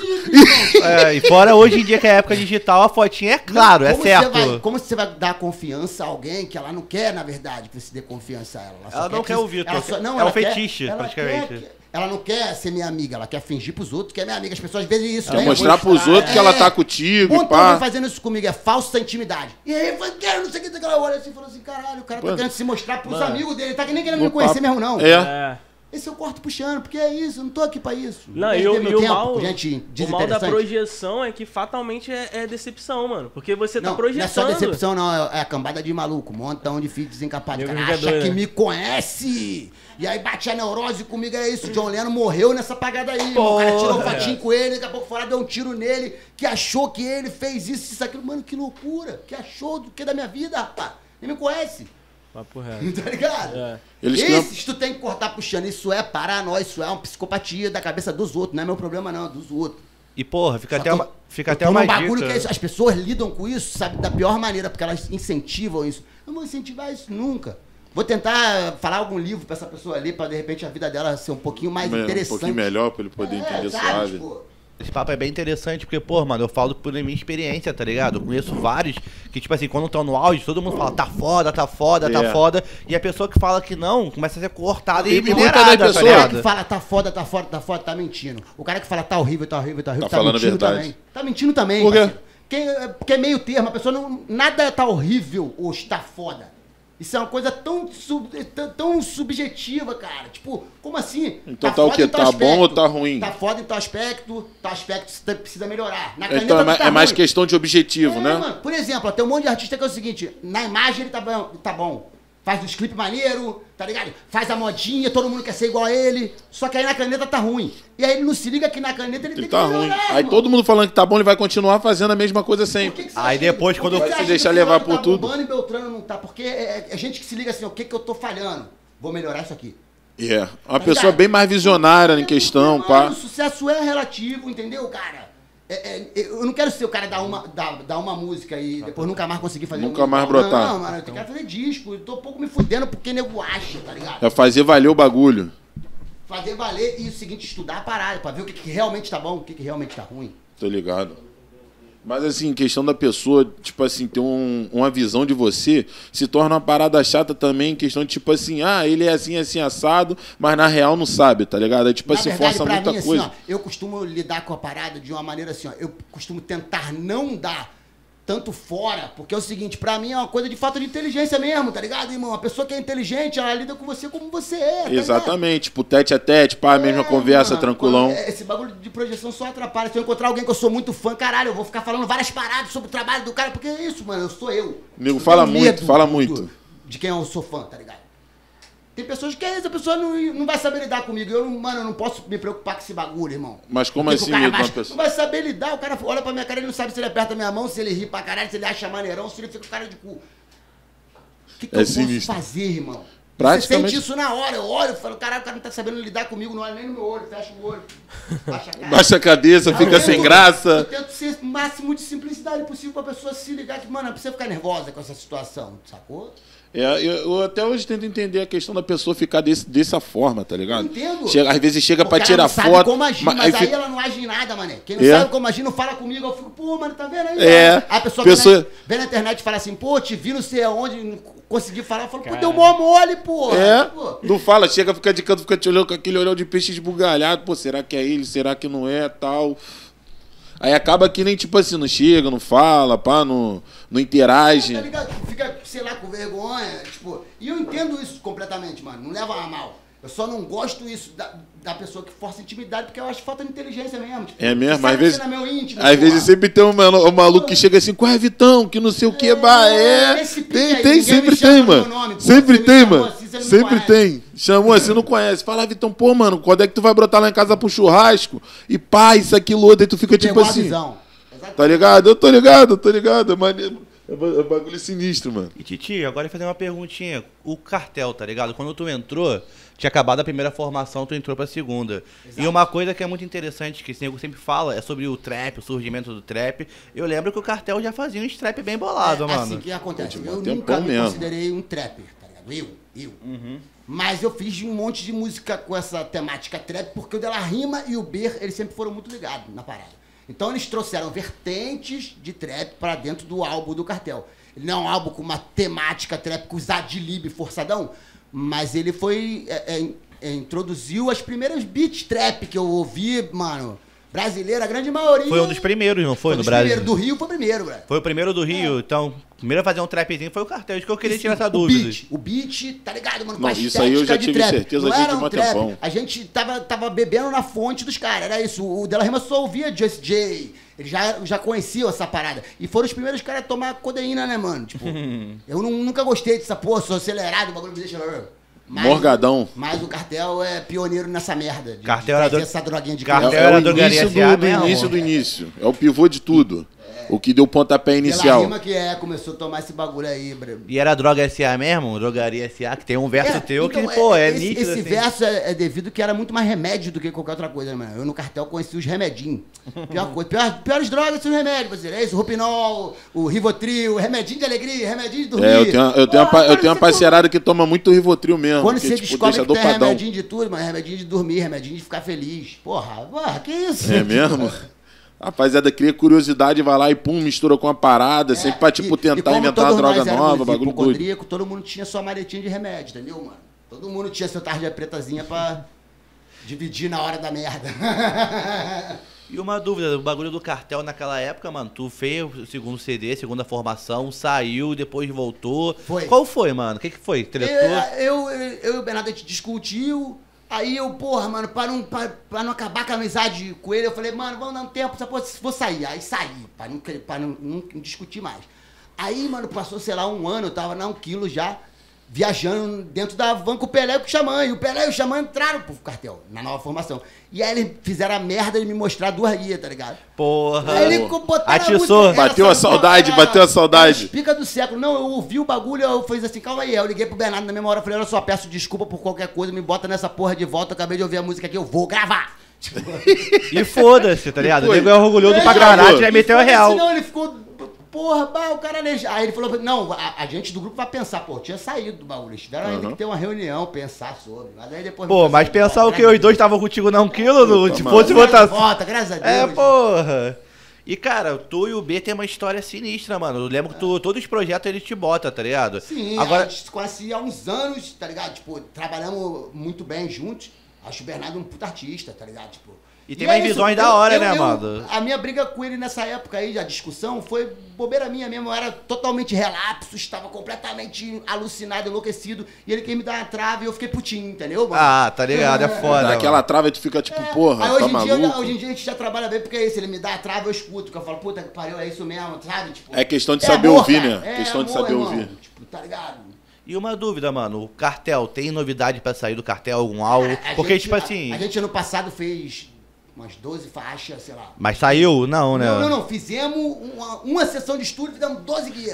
E fora hoje em dia que é época digital, a fotinha é claro, é certo. Como você vai dar confiança a alguém que ela não quer, na verdade, que você dê confiança a ela? Ela não quer ouvir, é um fetiche, praticamente. Ela não quer ser minha amiga, ela quer fingir pros outros que é minha amiga. As pessoas veem isso. Quer mostrar pros outros que ela tá contigo e pá. Então fazendo isso comigo, é falsa intimidade. E aí, quero não sei o que, ela olha assim e falou assim, caralho, o cara tá querendo se mostrar pros amigos dele, tá nem querendo me conhecer mesmo, não. Esse eu corto puxando, porque é isso, eu não tô aqui pra isso. Não, e o mal da projeção é que fatalmente é decepção, mano. Porque você tá projetando. Não é só decepção, não. É a cambada de maluco. Um montão de filho desencapado. O cara acha que me conhece. E aí bate a neurose comigo, é isso. John Lennon morreu nessa pagada aí. O cara tirou um fatinho com ele, daqui a pouco fora deu um tiro nele, que achou que ele fez isso, aquilo. Mano, que loucura. Que achou do que da minha vida, rapaz. Nem me conhece. Papo reto. Tá ligado? Esses tu tem que cortar puxando. Isso é paranoia, isso é uma psicopatia da cabeça dos outros. Não é meu problema, não, dos outros. E, porra, fica até uma bagulho dica. Que as pessoas lidam com isso, sabe, da pior maneira, porque elas incentivam isso. Eu não vou incentivar isso nunca. Vou tentar falar algum livro pra essa pessoa ali, pra de repente a vida dela ser um pouquinho mais interessante. Um pouquinho melhor, pra ele poder entender sabe, suave. Tipo, Esse papo é bem interessante, porque, pô, mano, eu falo por minha experiência, tá ligado? Eu conheço vários que, tipo assim, quando estão no auge, todo mundo fala, tá foda, tá foda, tá foda. E a pessoa que fala que não, começa a ser cortada e minerada, tá ligado? O cara que fala tá foda, tá foda, tá foda, tá mentindo. O cara que fala tá horrível, tá horrível, tá horrível, tá falando mentindo verdade. também. Tá mentindo também, por quê? Porque é meio termo, a pessoa não... Nada tá horrível ou está foda. Isso é uma coisa tão subjetiva, cara. Tipo, como assim? Então tá o quê? Tá bom ou tá ruim? Tá foda em tal aspecto você precisa melhorar. Na caneta então é mais questão de objetivo, né? Mano, por exemplo, tem um monte de artista que é o seguinte, na imagem ele tá bom. Faz os clipes maneiro, tá ligado? Faz a modinha, todo mundo quer ser igual a ele. Só que aí na caneta tá ruim. E aí ele não se liga que na caneta ele tem tá que melhorar, ruim. Aí todo mundo falando que tá bom, ele vai continuar fazendo a mesma coisa sempre. Aí depois quando vai se deixar levar por tudo. E Beltrano não tá, porque é gente que se liga assim, o que eu tô falhando? Vou melhorar isso aqui. Uma pessoa bem mais visionária em questão, pá. O sucesso é relativo, entendeu, cara? Eu não quero ser o cara dar uma música e depois nunca mais conseguir fazer nunca mais brotar. Não, mano, eu quero fazer disco. Eu tô um pouco me fudendo porque nego acha, tá ligado? É fazer valer o bagulho. Fazer valer e o seguinte, estudar a parada pra ver o que realmente tá bom, o que realmente tá ruim. Tô ligado. Mas assim, questão da pessoa, tipo assim, ter uma visão de você, se torna uma parada chata também, questão de tipo assim, ele é assim, assim, assado, mas na real não sabe, tá ligado? É tipo assim, força muita coisa. Assim, ó, eu costumo lidar com a parada de uma maneira assim, ó, eu costumo tentar não dar tanto fora, porque é o seguinte, pra mim é uma coisa de falta de inteligência mesmo, tá ligado, irmão? A pessoa que é inteligente, ela lida com você como você é, tá exatamente, tipo, tete a tete, pá, a mesma conversa, mano, tranquilão. Esse bagulho de projeção só atrapalha. Se eu encontrar alguém que eu sou muito fã, caralho, eu vou ficar falando várias paradas sobre o trabalho do cara, porque é isso, mano, eu sou eu. Amigo, fala muito. De quem eu sou fã, tá ligado? Tem pessoas que é isso, a pessoa não vai saber lidar comigo. Eu não posso me preocupar com esse bagulho, irmão. Mas como assim, não vai saber lidar, o cara olha pra minha cara, ele não sabe se ele aperta a minha mão, se ele ri pra caralho, se ele acha maneirão, se ele fica com cara de cu. O que eu posso fazer, irmão? Você sente isso na hora, eu olho e falo, caralho, o cara não tá sabendo lidar comigo, não olha nem no meu olho, fecha o olho, baixa a cabeça, fica sem graça. Eu tento ser o máximo de simplicidade possível pra pessoa se ligar que, mano, não precisa ficar nervosa com essa situação, sacou? Eu até hoje tento entender a questão da pessoa ficar dessa forma, tá ligado? Eu entendo. Às vezes chega pra tirar foto. Ela não sabe como agir, mas aí ela não age em nada, mané. Quem não sabe como agir não fala comigo, eu fico, pô, mano, tá vendo aí? Aí a pessoa vem na internet e fala assim, pô, te vi não sei aonde, não consegui falar, eu falo, pô, deu mó mole, pô. Não fala, chega, fica de canto, fica te olhando com aquele olhão de peixe esbugalhado, pô, será que é ele, será que não é, tal... Aí acaba que nem, tipo assim, não chega, não fala, pá, não interage. Tá ligado? Fica, sei lá, com vergonha, tipo... E eu entendo isso completamente, mano, não leva a mal. Eu só não gosto isso da pessoa que força intimidade, porque eu acho falta de inteligência mesmo. Tipo, é mesmo, às vezes... Meu íntimo, às vezes sempre tem um maluco que chega assim, qual é, Vitão? Que não sei o que, Tem, sempre tem, mano. Sempre tem, mano. Sempre tem. Chamou assim, não conhece. Fala, Vitão, pô, mano, quando é que tu vai brotar lá em casa pro churrasco? E pá, isso, aquilo, outro, aí tu fica tipo assim. Tá ligado? Eu tô ligado. É maneiro. É bagulho sinistro, mano. E Titi, agora eu vou fazer uma perguntinha. O cartel, tá ligado? Quando tu entrou, tinha acabado a primeira formação, tu entrou pra segunda. Exato. E uma coisa que é muito interessante, que o Nego sempre fala, é sobre o trap, o surgimento do trap. Eu lembro que o cartel já fazia um trap bem bolado, mano. Assim que acontece. Eu nunca me considerei um trapper, tá ligado? Eu. Uhum. Mas eu fiz um monte de música com essa temática trap, porque o Della Rima e o Ber, eles sempre foram muito ligados na parada. Então eles trouxeram vertentes de trap pra dentro do álbum do Cartel. Ele não é um álbum com uma temática trap, com os adlib forçadão, mas ele foi... introduziu as primeiras beats trap que eu ouvi, mano... Brasileira, a grande maioria... Foi um dos primeiros, não foi, no Brasil? Do Rio foi o primeiro, velho. Foi o primeiro do Rio, então... Primeiro a fazer um trapzinho foi o cartel, isso que eu queria tirar essa dúvida. O beat, tá ligado, mano? Não, isso aí eu já tive certeza de um tempão. A gente tava bebendo na fonte dos caras, era isso. O Della Rima só ouvia Just J. Eles já conheciam essa parada. E foram os primeiros caras a tomar codeína, né, mano? Tipo, eu nunca gostei dessa porra, sou acelerado, o bagulho me deixa... Morgadão. Mas o cartel é pioneiro nessa merda. Cartel era essa droguinha de cartel era do início do início. É o pivô de tudo. O que deu o pontapé Pela inicial. rima que começou a tomar esse bagulho aí, bro. E era Droga S.A. mesmo? Drogaria S.A., que tem um verso teu que, então, pô, é esse, nítido, Esse assim. verso é devido que era muito mais remédio do que qualquer outra coisa, né, mano? Eu no cartel conheci os remedinhos. Pior coisa. Piores drogas são os remédios, parceiro. É isso, o Rupinol, o Rivotril, o remedinho de alegria, remedinho de dormir. Eu tenho uma parceirada que toma muito Rivotril mesmo. Quando que, você tipo, descobre deixa que tem dopadão. remedinho de tudo, mano, remedinho de dormir, remedinho de ficar feliz. Porra, que isso? É mesmo? Rapaziada, cria curiosidade, vai lá e pum, mistura com a parada, sempre pra, tipo, tentar como inventar uma todos droga nós éramos nova, bagulho doido. hipocondríaco, todo mundo tinha sua maletinha de remédio, entendeu, mano? Todo mundo tinha seu tarja pretazinha pra dividir na hora da merda. E uma dúvida, o bagulho do cartel naquela época, mano, tu fez o segundo CD, segunda formação, saiu, depois voltou. Foi. Qual foi, mano? O que foi? Tretou? Eu e o Bernardo, a gente discutiu. Aí eu, porra, mano, pra não acabar com a amizade com ele, eu falei, mano, vamos dar um tempo, vou sair. Aí saí, pra não discutir mais. Aí, mano, passou, sei lá, um ano, eu tava na 1 quilo já, viajando dentro da van com o Pelé e com o Xamã. E o Pelé e o Xamã entraram pro cartel, na nova formação. E aí eles fizeram a merda de me mostrar 2 guias, tá ligado? Porra. Aí ele botaram atiçou. a música, Bateu a saudade, bateu a saudade. Pica do século. Não, eu ouvi o bagulho, eu fiz assim, calma aí. Eu liguei pro Bernardo na mesma hora, falei, olha só, peço desculpa por qualquer coisa, me bota nessa porra de volta, eu acabei de ouvir a música aqui, eu vou gravar. Tipo, E foda-se, tá ligado? O nego é orgulhoso pra já caralho, foi. já meteu a Foda-se, real. Não, ele ficou, porra, o cara aleijado. Aí ele falou, não, a gente do grupo vai pensar, pô, tinha saído do bagulho, eles tiveram ainda que ter uma reunião, pensar sobre. Mas aí depois... Pô, mas pensar o que? Os dois estavam contigo na 1 quilo? Se Puta, fosse mano. votação. Volta, graças a Deus. É, porra. E, cara, tu e o B tem uma história sinistra, mano. Eu lembro que todos os projetos ele te bota, tá ligado? Sim, Agora, a gente se conhece há uns anos, tá ligado? Tipo, trabalhamos muito bem juntos. Acho o Bernardo um puta artista, tá ligado? Tipo, E tem umas visões da hora, né, mano? A minha briga com ele nessa época aí, a discussão, foi bobeira minha mesmo. Eu era totalmente relapso, estava completamente alucinado, enlouquecido. E ele quis me dar uma trave e eu fiquei putinho, entendeu, mano? Ah, tá ligado, é foda. Dá aquela mano. trava e tu fica tipo, porra, Aí tá hoje em maluco? dia a gente já trabalha bem, porque é isso, ele me dá a trave, eu escuto, que eu falo, puta que pariu, é isso mesmo, sabe? Tipo, É questão de saber ouvir, cara. né? Questão de saber irmão. ouvir. Tipo, tá ligado? E uma dúvida, mano. O cartel, tem novidade pra sair do cartel? Algum álbum? Cara, Porque, tipo assim... A gente ano passado fez umas 12 faixas, sei lá. Mas saiu? Não, né? Não. Fizemos uma sessão de estúdio, fizemos 12 guias.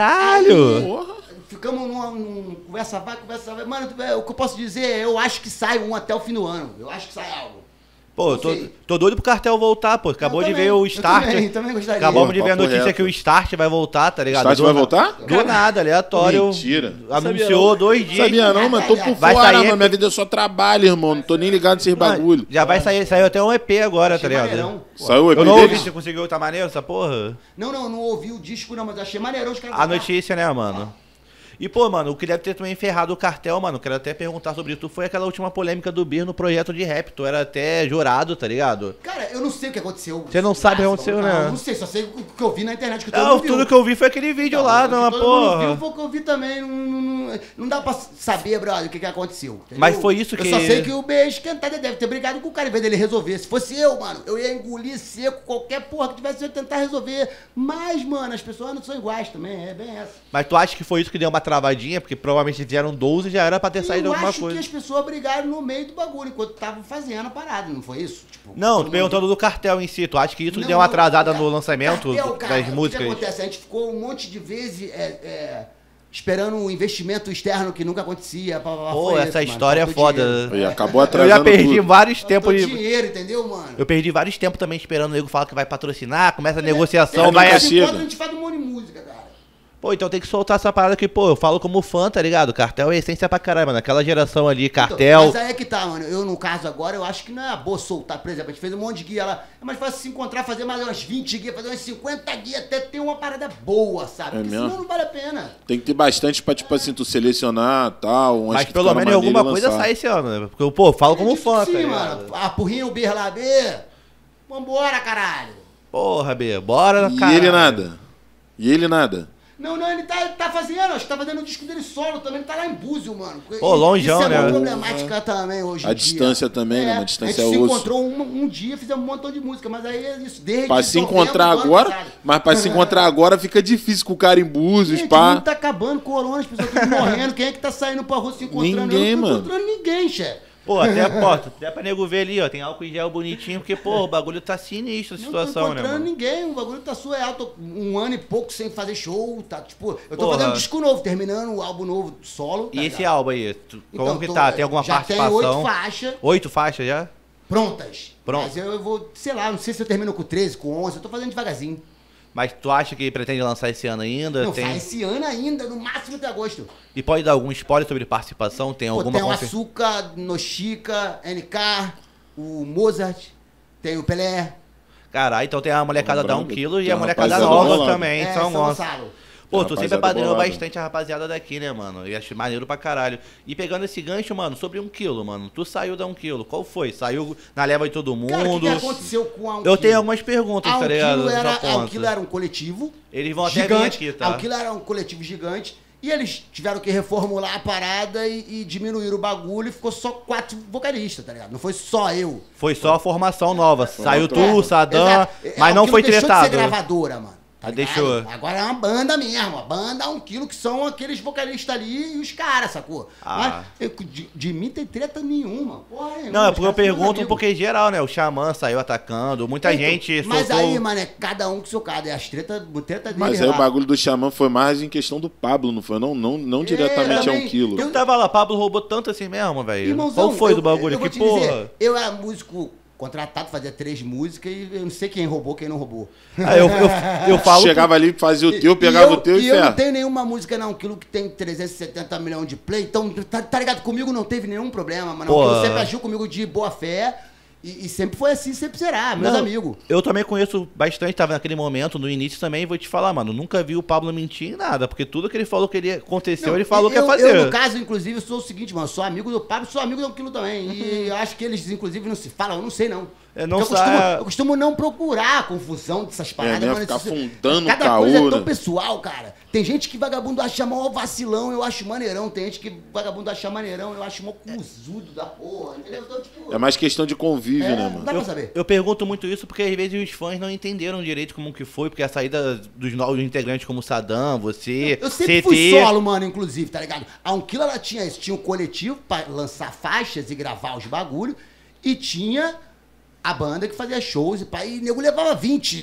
Caralho! Ficamos numa conversa vai. Mano, o que eu posso dizer, eu acho que sai um até o fim do ano. Eu acho que sai algo. Pô, tô doido pro cartel voltar, pô. Acabou de ver o Start. Também gostaria. Acabamos de ver a Papo notícia reto. que o Start vai voltar, tá ligado? Start vai voltar? Do nada, aleatório. Mentira. Anunciou 2 dias. Sabia não, mas tô por Vai fora, sair- mano. Minha vida é só trabalho, irmão. Não tô nem ligado nesses bagulho. Já vai sair, saiu até um EP agora, tá Achei ligado? maneirão. Saiu o EP Eu não ouvi, deles? você conseguiu, tá maneiro essa porra? Não ouvi o disco, não, mas achei maneirão os caras. A notícia, né, mano? E, pô, mano, o que deve ter também ferrado o cartel, mano, quero até perguntar sobre isso, foi aquela última polêmica do Bir no projeto de rap. Tu era até jurado, tá ligado? Cara, eu não sei o que aconteceu. Você não sabe o que aconteceu, não, né? Não sei, só sei o que eu vi na internet. Que todo Não, mundo viu. tudo que eu vi foi aquele vídeo lá, Não, não, todo mundo porra. viu, foi o que eu vi também. Não dá pra saber, brother, o que aconteceu. Entendeu? Mas foi isso que- Eu só sei que o B esquentado deve ter brigado com o cara em vez dele resolver. Se fosse eu, mano, eu ia engolir seco qualquer porra que tivesse eu ia tentar resolver. Mas, mano, as pessoas não são iguais também, é bem essa. Mas tu acha que foi isso que deu uma travadinha? Porque provavelmente fizeram 12 e já era pra ter saído Eu alguma acho coisa. que as pessoas brigaram no meio do bagulho, enquanto estavam fazendo a parada, não foi isso? Tipo, Não, todo tô perguntando mundo- do cartel em si. Tu acha que isso Não, deu uma não, atrasada cara, no lançamento cartel, cara, das músicas? O que acontece? A gente ficou um monte de vezes esperando um investimento externo que nunca acontecia. Pô, essa história é foda. E acabou Eu atrasando já perdi tudo. vários tempos de... dinheiro, entendeu, mano? Eu perdi vários tempos também esperando o nego falar que vai patrocinar, começa a negociação, Nunca vai... chega. A gente faz um monte de música, cara. Pô, então tem que soltar essa parada que, pô, eu falo como fã, tá ligado? Cartel é essência pra caralho, mano. Aquela geração ali, cartel... Então, mas aí é que tá, mano. Eu, no caso agora, eu acho que não é boa soltar, por exemplo, a gente fez um monte de guia lá. É mais fácil se encontrar, fazer mais umas 20 guias, fazer umas 50 guias, até ter uma parada boa, sabe? Porque mesmo? senão não vale a pena. Tem que ter bastante pra, tipo assim, tu selecionar e tal. umas Mas que pelo ficaram menos alguma maneiras e coisa lançar. sai esse ano, né? Porque eu, pô, falo como fã, tá Sim, ligado? mano. A porrinha, o Bir lá, B. Vambora, caralho. Porra, B, bora, E cara. ele nada. E ele nada. Não, ele tá fazendo, acho que tá fazendo o disco dele solo também, ele tá lá em Búzio, mano. Pô, longeão, Isso é né? uma problemática também hoje em A dia. distância também, né? Uma distância A gente se osso. encontrou um dia, fizemos um montão de música, mas aí é isso, desde Pra se novembro encontrar do ano agora, passado. mas pra se encontrar agora fica difícil com o cara em Búzios, Gente, o pá. mundo tá acabando, corona, as pessoas estão morrendo, quem é que tá saindo pra rua se encontrando? Ninguém, Eu não tô mano. encontrando ninguém, chefe. Pô, até pra nego ver ali, ó, tem álcool em gel bonitinho, porque, pô, o bagulho tá sinistro a situação, não tô né, mano? ninguém, o bagulho tá surreal, tô 1 ano e pouco sem fazer show, tá, tipo, eu tô Porra. fazendo disco novo, terminando o álbum novo solo. E tá esse ligado? álbum aí, como Então, que tá? Tem alguma já participação? tem 8 faixas 8 faixas já? prontas. Pronto. Mas eu vou, sei lá, não sei se eu termino com 13, com 11, eu tô fazendo devagarzinho. Mas tu acha que pretende lançar esse ano ainda? Não, Tem... sai esse ano ainda, no máximo até agosto. E pode dar algum spoiler sobre participação? Tem Pô, alguma tem o confi- Açúcar, Nochica, NK, o Mozart, tem o Pelé. Caralho, então tem a molecada da 1 Lembrando, quilo e tem a a molecada rapaziada nova bolada. também, É, São Gonçalo. Gonçalo. Pô, A tu sempre rapaziada apadrinhou bolada. bastante a rapaziada daqui, né, mano? E acho maneiro pra caralho. E pegando esse gancho, mano, sobre 1 quilo, mano. Tu saiu da 1 quilo. Qual foi? Saiu na leva de todo mundo? Cara, o que aconteceu com a 1 Eu quilo? tenho algumas perguntas, A 1 tá ligado? quilo Já A 1 ponto. quilo era um coletivo Eles vão até vir gigante. aqui, tá? A 1 quilo era um coletivo gigante. E eles tiveram que reformular a parada e diminuir o bagulho e ficou só 4 vocalistas, tá ligado? Não foi só eu. Foi só a formação nova. Saiu tu, É, o Sadam, Exato. mas não Aquilo foi deixou tretado. de ser gravadora, mano. Tá Ah, ligado? deixou. Agora é uma banda mesmo. A banda 1 quilo que são aqueles vocalistas ali e os caras, sacou? Ah. Mas de mim tem treta nenhuma. Porra, Não, é os porque eu caras são meus pergunto amigos. porque geral, né? O Xamã saiu atacando, muita Então, gente mas soltou... aí, mano, é cada um com seu cada. É as treta dele Mas aí lá. o bagulho do Xamã foi mais em questão do Pablo, não foi? Não diretamente a 1 também. quilo. Tu tava lá, Pablo roubou tanto assim mesmo, velho. Irmãozão, Qual foi do bagulho? eu vou Que te porra? dizer, eu era músico contratado, fazia 3 músicas e eu não sei quem roubou, quem não roubou. Ah, eu falo... Chegava ali, fazia o teu, pegava o teu e eu não ferro. tenho nenhuma música na 1 quilo que tem 370 milhões de play, então tá ligado? Comigo não teve nenhum problema, mano. Pô. 1 quilo sempre agiu comigo de boa fé e sempre foi assim, sempre será, meus Não, amigos. Eu também conheço bastante, tava naquele momento, no início também, vou te falar, mano, nunca vi o Pablo mentir em nada, porque tudo que ele falou que ele aconteceu, Não, ele falou que ia eu, fazer. Eu, no caso, inclusive, sou o seguinte, mano, sou amigo do Pablo, sou amigo do 1 quilo também. E eu acho que eles, inclusive, não se falam, eu não sei não. Não Porque eu costumo não procurar a confusão dessas paradas. né? mano, Ficar isso- afundando Cada caô, coisa é né? tão pessoal, cara. Tem gente que vagabundo acha mó vacilão, eu acho maneirão. Tem gente que vagabundo acha maneirão, eu acho mó cuzudo da porra. Entendeu? Então, tipo, É mais questão de convívio, né, não mano? dá pra saber. Eu pergunto muito isso porque às vezes os fãs não entenderam direito como que foi, porque a saída dos novos integrantes como Sadam, você, Eu sempre fui solo, mano, inclusive, tá ligado? A 1 quilo ela tinha isso, tinha um coletivo pra lançar faixas e gravar os bagulho, e tinha a banda que fazia shows, e pá, e nego levava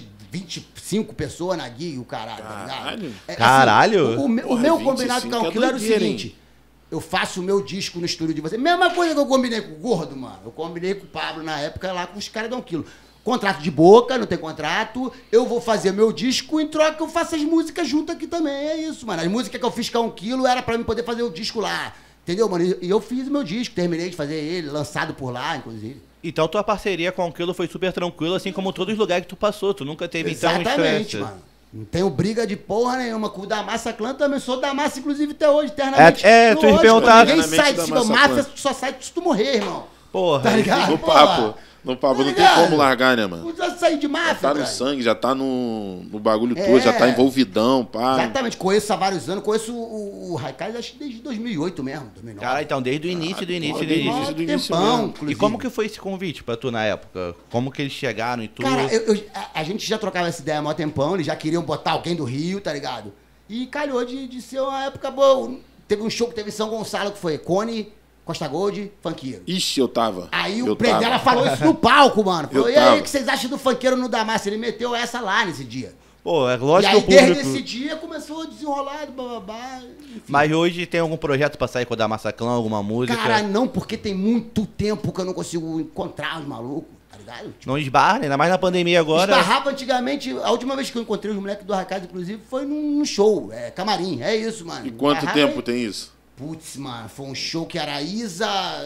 25 pessoas na guia, o caralho, tá ligado? Caralho. Assim, Caralho? o Porra, meu 25 combinado com a 1 é quilo era o doideira, seguinte, eu faço o meu disco no estúdio de você. Mesma coisa que eu combinei com o Gordo, mano. Eu combinei com o Pablo na época lá com os caras da 1 quilo. Contrato de boca, não tem contrato. Eu vou fazer meu disco, em troca eu faço as músicas junto aqui também. É isso, mano. As músicas que eu fiz com a 1 quilo era pra mim poder fazer o disco lá. Entendeu, mano? E eu fiz o meu disco, terminei de fazer ele, lançado por lá, inclusive. Então tua parceria com o Quilo foi super tranquila, assim como todos os lugares que tu passou. Tu nunca teve Exatamente, então estresse. mano. Não tenho briga de porra nenhuma com o da Massa Clã também. Sou da Massa, inclusive, até hoje, eternamente. Tu me Lógico, perguntaram- Ninguém sai de da cima. Massa Máfia Clã. só sai se tu morrer, irmão. Porra. Tá ligado? No Porra. papo. No papo Tá não tem ligado? como largar, né, mano? Não precisa sair de Já máfia, tá no velho. sangue, já tá no bagulho É. todo, já tá envolvidão, pá. Exatamente, conheço há vários anos, conheço o Raikais acho que desde 2008 mesmo, 2009. Cara, então, desde o início, do início, do desde o início. início. do início tempão, mesmo. inclusive. E como que foi esse convite pra tu na época? Como que eles chegaram e tudo? Cara, a gente já trocava essa ideia há mó tempão, eles já queriam botar alguém do Rio, tá ligado? E calhou de ser uma época boa. Teve um show que teve em São Gonçalo, que foi Cone, Costa Gold, funkeiro. Ixi, eu tava. Aí eu o Predella tava. falou isso no palco, mano. Falou, Eu e aí, tava. o que vocês acham do funkeiro no Damasco? Ele meteu essa lá nesse dia. Pô, é E lógico aí, que o público... desde esse dia, começou a desenrolar, bababá. enfim. Mas hoje tem algum projeto pra sair com o da Massaclã, alguma música? Cara, não, porque tem muito tempo que eu não consigo encontrar os malucos, tá ligado? Tipo, Não esbarra, ainda mais na pandemia agora. esbarrava antigamente, a última vez que eu encontrei os moleques do Arcade, inclusive, foi num show, camarim, é isso, mano. E quanto Esbarrava tempo e- tem isso? Putz, mano, foi um show que era Isa,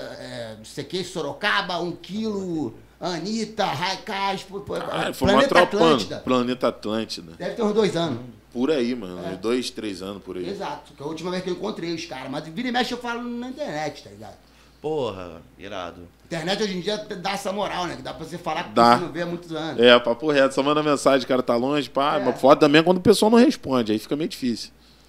não sei o que, Sorocaba, 1 quilo, Anitta, Raikais, Ah, foi uma tropando. Planeta Atlântida. Deve ter uns 2 anos. Por aí, mano. Uns 2, 3 anos por aí. Exato, que é a última vez que eu encontrei os caras. Mas vira e mexe eu falo na internet, tá ligado? Porra, irado. Internet hoje em dia dá essa moral, né? Que dá pra você falar com Dá. você não vê há muitos anos. É, papo reto. Só manda mensagem, o cara tá longe, pá. Mas foda também é quando o pessoal não responde. Aí fica meio difícil.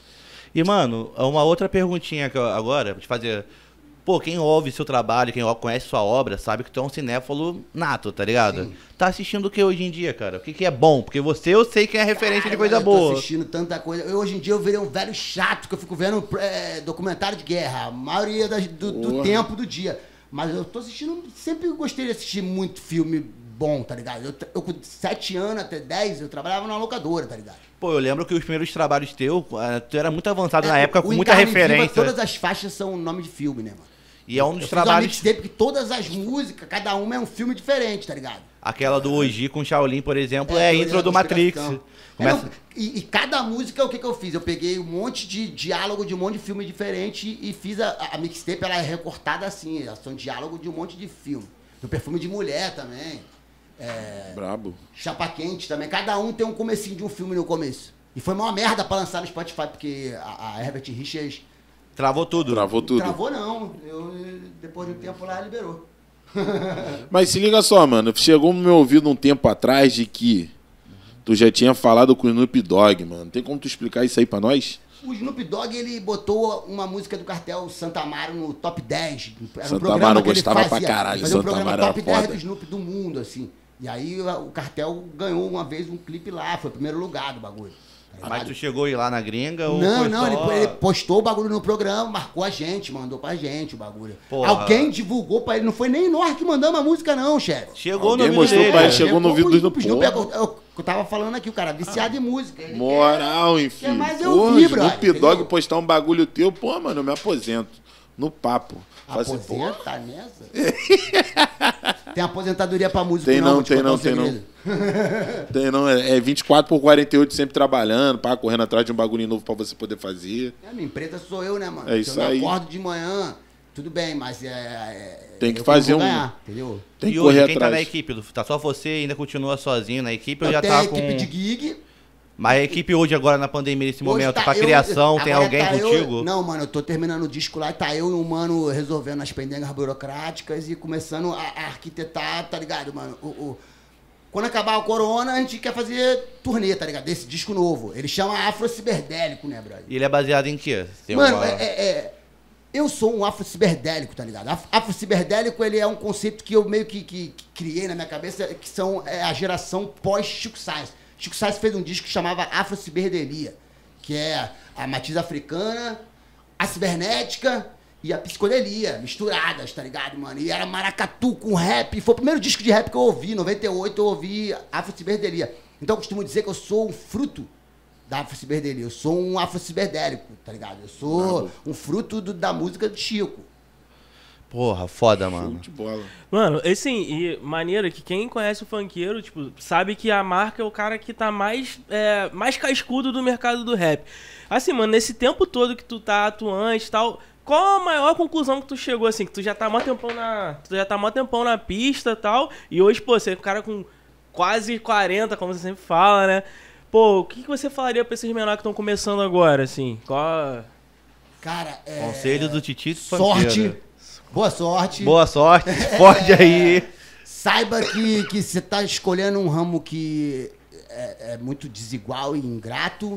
E, mano, uma outra perguntinha que agora, pra te fazer. Pô, quem ouve seu trabalho, quem conhece sua obra, sabe que tu é um cinéfalo nato, tá ligado? Sim. Tá assistindo o que hoje em dia, cara? O que é bom? Porque você, eu sei que é referência de Cara, coisa eu tô boa. assistindo tanta coisa. Hoje em dia eu virei um velho chato, que eu fico vendo documentário de guerra. A maioria do Porra. tempo do dia. Mas eu tô assistindo, sempre gostei de assistir muito filme bom, tá ligado? Eu com 7 anos até 10, eu trabalhava numa locadora, tá ligado? Pô, eu lembro que os primeiros trabalhos teus, tu era muito avançado na época, com muita referência. Todas as faixas são nome de filme, né, mano? E é um dos eu trabalhos... Fiz uma mixtape que todas as músicas, cada uma é um filme diferente, tá ligado? Aquela do Oji com Shaolin, por exemplo, é a intro do Matrix. Começa... E cada música, o que eu fiz? Eu peguei um monte de diálogo de um monte de filme diferente e fiz a mixtape, ela é recortada assim, são diálogo de um monte de filme. Do Perfume de Mulher também. Brabo. Chapa Quente também. Cada um tem um comecinho de um filme no começo. E foi uma merda pra lançar no Spotify, porque a Herbert Richards... Travou tudo. Travou não. Depois de um tempo lá, liberou. Mas se liga só, mano. Chegou no meu ouvido um tempo atrás de que tu já tinha falado com o Snoop Dogg, mano. Tem como tu explicar isso aí pra nós? O Snoop Dogg, ele botou uma música do Cartel Santa Amaro no top 10. Era Santa Amaro eu gostava pra caralho. Fazia um Santa programa Amaro top era 10 foda. do Snoop do mundo, assim. E aí o Cartel ganhou uma vez um clipe lá, foi o primeiro lugar do bagulho. Tá Mas tu chegou a ir lá na gringa ou Não, foi não, só... ele postou o bagulho no programa, marcou a gente, mandou pra gente o bagulho. Porra. Alguém divulgou pra ele, não foi nem nós que mandamos a música não, chefe. Chegou Alguém no vídeo mostrou dele. pra ele, chegou no ouvido do Snoop. Eu tava falando aqui, o cara viciado em música. Ele Moral, enfim. quer mais eu ouvir, brother, Snoop Dogg entendeu? postar um bagulho teu, pô, mano, eu me aposento. No papo. Fala assim, pô, Aposenta nessa? Tem aposentadoria pra músico, Tem não, vou te tem contar não, um tem não. segredo. tem não, é 24/48 sempre trabalhando, pá, correndo atrás de um bagulho novo pra você poder fazer. Minha empresa sou eu, né, mano? É isso Se eu aí. não acordo de manhã, tudo bem, mas Tem que eu fazer vou um- ganhar, entendeu? Tem que E hoje, correr quem tá atrás. na equipe? Tá só você e ainda continua sozinho na equipe ou Eu já tenho tá a com... equipe de gig. Mas a equipe hoje, agora na pandemia, nesse Hoje momento, tá pra eu- criação, tem agora alguém tá eu- contigo? Não, mano, eu tô terminando o disco lá e tá eu e um mano resolvendo as pendengas burocráticas e começando a arquitetar, tá ligado, mano? Quando acabar o corona, a gente quer fazer turnê, tá ligado? Desse disco novo. Ele chama Afro-Ciberdélico, né, brother? E ele é baseado em quê? Tem Mano, uma- eu sou um afro-ciberdélico, tá ligado? Afro-ciberdélico, ele é um conceito que eu meio que criei na minha cabeça, que são a geração pós-Chico Sainz. Chico Sainz fez um disco que chamava Afro-Ciberdelia, que é a matiz africana, a cibernética e a psicodelia, misturadas, tá ligado, mano? E era maracatu com rap. Foi o primeiro disco de rap que eu ouvi. Em 98 eu ouvi Afro-Ciberdelia. Então eu costumo dizer que eu sou um fruto da Afro-Ciberdelia. Eu sou um afro-ciberdélico, tá ligado? Eu sou um fruto da música do Chico. Porra, foda, mano. Show de bola. Mano, assim, e maneiro que quem conhece o funkeiro, tipo, sabe que a marca é o cara que tá mais cascudo do mercado do rap. Assim, mano, nesse tempo todo que tu tá atuante e tal, qual a maior conclusão que tu chegou, assim, que tu já tá mó tempão na pista e tal, e hoje, pô, você é um cara com quase 40, como você sempre fala, né? Pô, o que você falaria pra esses menores que estão começando agora, assim? Qual... Cara, Conselho do Titito sorte. Funkeiro. Boa sorte. Boa sorte, pode aí. Saiba que você tá escolhendo um ramo que é muito desigual e ingrato.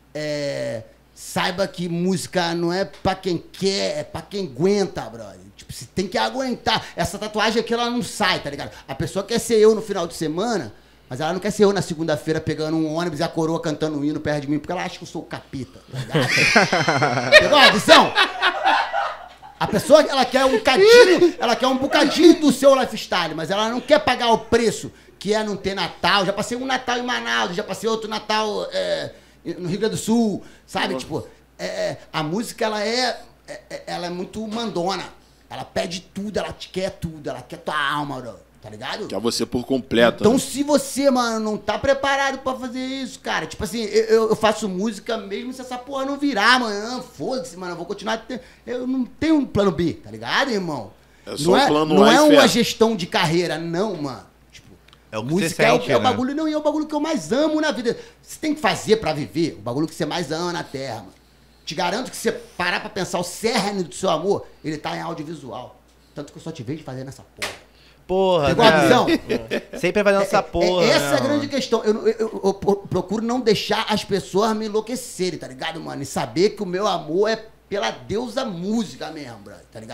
Saiba que música não é pra quem quer, é pra quem aguenta, brother. Tipo, você tem que aguentar. Essa tatuagem aqui, ela não sai, tá ligado? A pessoa quer ser eu no final de semana, mas ela não quer ser eu na segunda-feira pegando um ônibus e a coroa cantando um hino perto de mim, porque ela acha que eu sou o capeta, tá ligado? Pegou a visão? A pessoa, ela quer um bocadinho do seu lifestyle, mas ela não quer pagar o preço que é não ter Natal. Já passei um Natal em Manaus, já passei outro Natal no Rio Grande do Sul, sabe? Tipo, a música, ela é muito mandona. Ela pede tudo, ela te quer tudo, ela quer tua alma, bro, tá ligado? Quer você por completo. Então, né? se você, mano, não tá preparado pra fazer isso, cara, tipo assim, eu faço música mesmo se essa porra não virar amanhã, foda-se, mano, eu vou continuar. Eu não tenho um plano B, tá ligado, irmão? É só um plano não A é e fé. uma gestão de carreira, não, mano. Tipo, É o que música você sente, é o né? bagulho, não, e é o bagulho que eu mais amo na vida. Você tem que fazer pra viver o bagulho que você mais ama na terra, mano. Te garanto que se você parar pra pensar o cerne do seu amor, ele tá em audiovisual. Tanto que eu só te vejo fazendo essa porra. Porra, Pegou a né? visão? Sempre fazendo essa porra. Essa é né, a grande mano? questão. Eu procuro não deixar as pessoas me enlouquecerem, tá ligado, mano? E saber que o meu amor é pela deusa música mesmo, brother, tá ligado?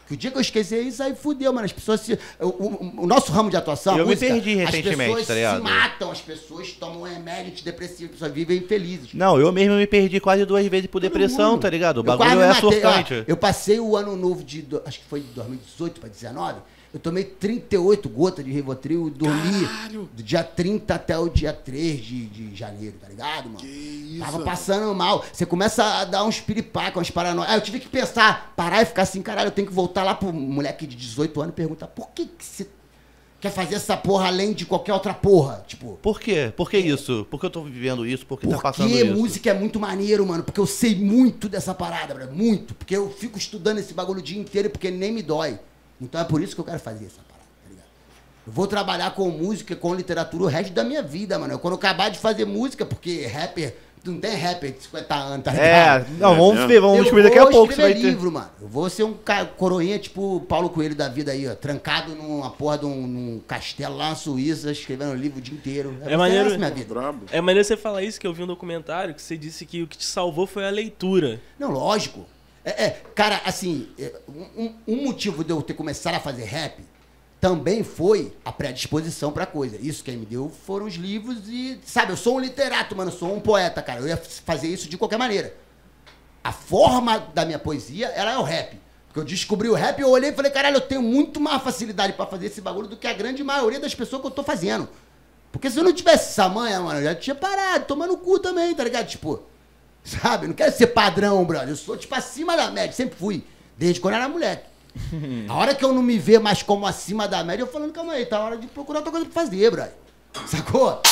Que o dia que eu esquecer isso, aí fudeu, mano. As pessoas se... O nosso ramo de atuação, Eu a música, me perdi recentemente, as pessoas tá ligado? se matam, as pessoas tomam remédio antidepressivo, as pessoas vivem infelizes. Não, eu mesmo me perdi quase 2 vezes por depressão, mundo. tá ligado? O Eu quase bagulho me é matei, ó. surtante. Eu passei o ano novo acho que foi de 2018 pra 2019. Eu tomei 38 gotas de Rivotril e dormi do dia 30 até o dia 3 de janeiro, tá ligado, mano? Que isso? Tava passando mal. Você começa a dar uns piripacas, umas paranoias. Aí eu tive que pensar, parar e ficar assim, caralho, eu tenho que voltar lá pro moleque de 18 anos e perguntar por que você quer fazer essa porra além de qualquer outra porra? Tipo... Por quê? Por que isso? Por que eu tô vivendo isso? Por que tá passando Porque isso? música é muito maneiro, mano. Porque eu sei muito dessa parada, bro. Muito. Porque eu fico estudando esse bagulho o dia inteiro porque nem me dói. Então é por isso que eu quero fazer essa parada, tá ligado? Eu vou trabalhar com música, com literatura o resto da minha vida, mano. Quando eu acabar de fazer música, porque rapper... Não tem rapper de 50 anos, tá ligado? Não, vamos ver, vamos Eu descobrir daqui a vou pouco. Você vai escrever ter... livro, mano. Eu vou ser um coroinha tipo o Paulo Coelho da vida aí, ó. Trancado numa porra de num castelo lá na Suíça, escrevendo livro o dia inteiro. É maneiro. Essa minha vida. Brabo. É maneiro você falar isso, que eu vi um documentário que você disse que o que te salvou foi a leitura. Não, lógico. Cara, assim, um motivo de eu ter começado a fazer rap também foi a predisposição pra coisa. Isso quem me deu foram os livros e... Sabe, eu sou um literato, mano, eu sou um poeta, cara. Eu ia fazer isso de qualquer maneira. A forma da minha poesia, ela é o rap. Porque eu descobri o rap e eu olhei e falei, caralho, eu tenho muito mais facilidade pra fazer esse bagulho do que a grande maioria das pessoas que eu tô fazendo. Porque se eu não tivesse essa manha, mano, eu já tinha parado, tomando cu também, tá ligado? Tipo, sabe, não quero ser padrão, brother. Eu sou, tipo, acima da média, sempre fui. Desde quando eu era moleque. A hora que eu não me ver mais como acima da média, eu falando, calma aí, tá hora de procurar outra coisa pra fazer, brother. Sacou?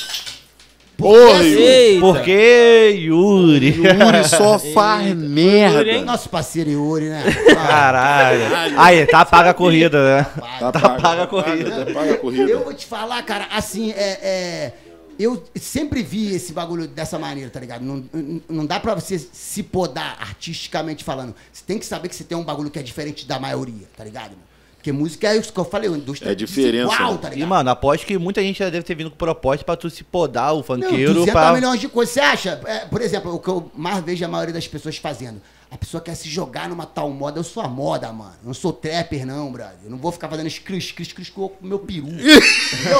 Porra, assim, Eita. Por que, Yuri? Yuri só faz Yuri, merda. hein? nosso parceiro Yuri, né? Caralho. Aí, tá paga a corrida, né? paga a corrida. Paga a corrida. Eu vou te falar, cara, assim, eu sempre vi esse bagulho dessa maneira, tá ligado? Não dá pra você se podar artisticamente falando. Você tem que saber que você tem um bagulho que é diferente da maioria, tá ligado? Porque música é isso que eu falei, uma indústria É diferença, desigual, né? tá ligado? E, mano, aposto que muita gente já deve ter vindo com proposta pra tu se podar o Não, funkeiro 200 pra... milhões de coisas. Você acha? Por exemplo, o que eu mais vejo a maioria das pessoas fazendo. A pessoa quer se jogar numa tal moda. Eu sou a moda, mano. Eu não sou trapper, não, brother. Eu não vou ficar fazendo scris com o meu peru. Entendeu?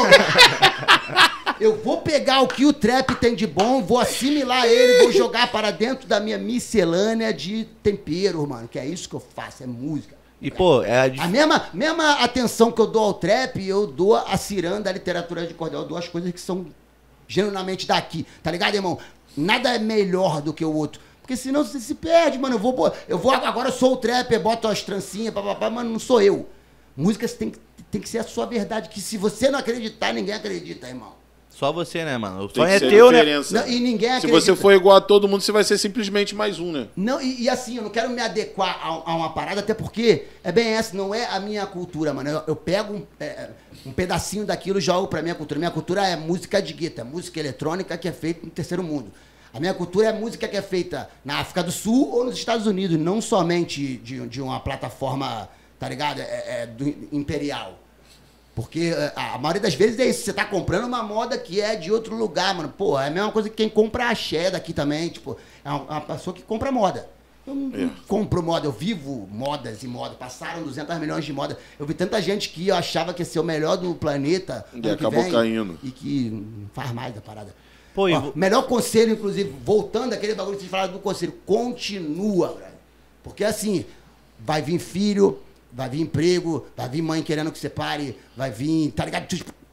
Eu vou pegar o que o trap tem de bom, vou assimilar ele, vou jogar para dentro da minha miscelânea de tempero, mano. Que é isso que eu faço, é música. E, pô, A mesma atenção que eu dou ao trap, eu dou a ciranda, a literatura de cordel. Eu dou as coisas que são genuinamente daqui. Tá ligado, irmão? Nada é melhor do que o outro. Porque senão você se perde, mano. Agora eu sou o trapper, boto as trancinhas, papapá, mano, não sou eu. Música tem que ser a sua verdade, que se você não acreditar, ninguém acredita, irmão. só você, né, mano? O Tem sonho que é ser teu, né? diferença. Não, e ninguém Se acredita. você for igual a todo mundo, você vai ser simplesmente mais um, né? Não, e assim, eu não quero me adequar a uma parada, até porque é bem essa, não é a minha cultura, mano. Eu pego um pedacinho daquilo e jogo pra minha cultura. Minha cultura é música de guitarra, é música eletrônica que é feita no terceiro mundo. A minha cultura é música que é feita na África do Sul ou nos Estados Unidos, não somente de uma plataforma, tá ligado? Do imperial. Porque a maioria das vezes é isso, você tá comprando uma moda que é de outro lugar, mano. Pô, é a mesma coisa que quem compra axé daqui também, tipo, é uma pessoa que compra moda. Eu não compro moda, eu vivo modas e moda. Passaram 200 milhões de moda. Eu vi tanta gente que eu achava que ia ser o melhor do planeta. E ano que acabou vem, caindo. E que não faz mais da parada. Pô, Ó, melhor conselho, inclusive, voltando àquele bagulho que vocês falaram do conselho, continua, velho. Porque assim, vai vir filho, vai vir emprego, vai vir mãe querendo que você pare, vai vir, tá ligado?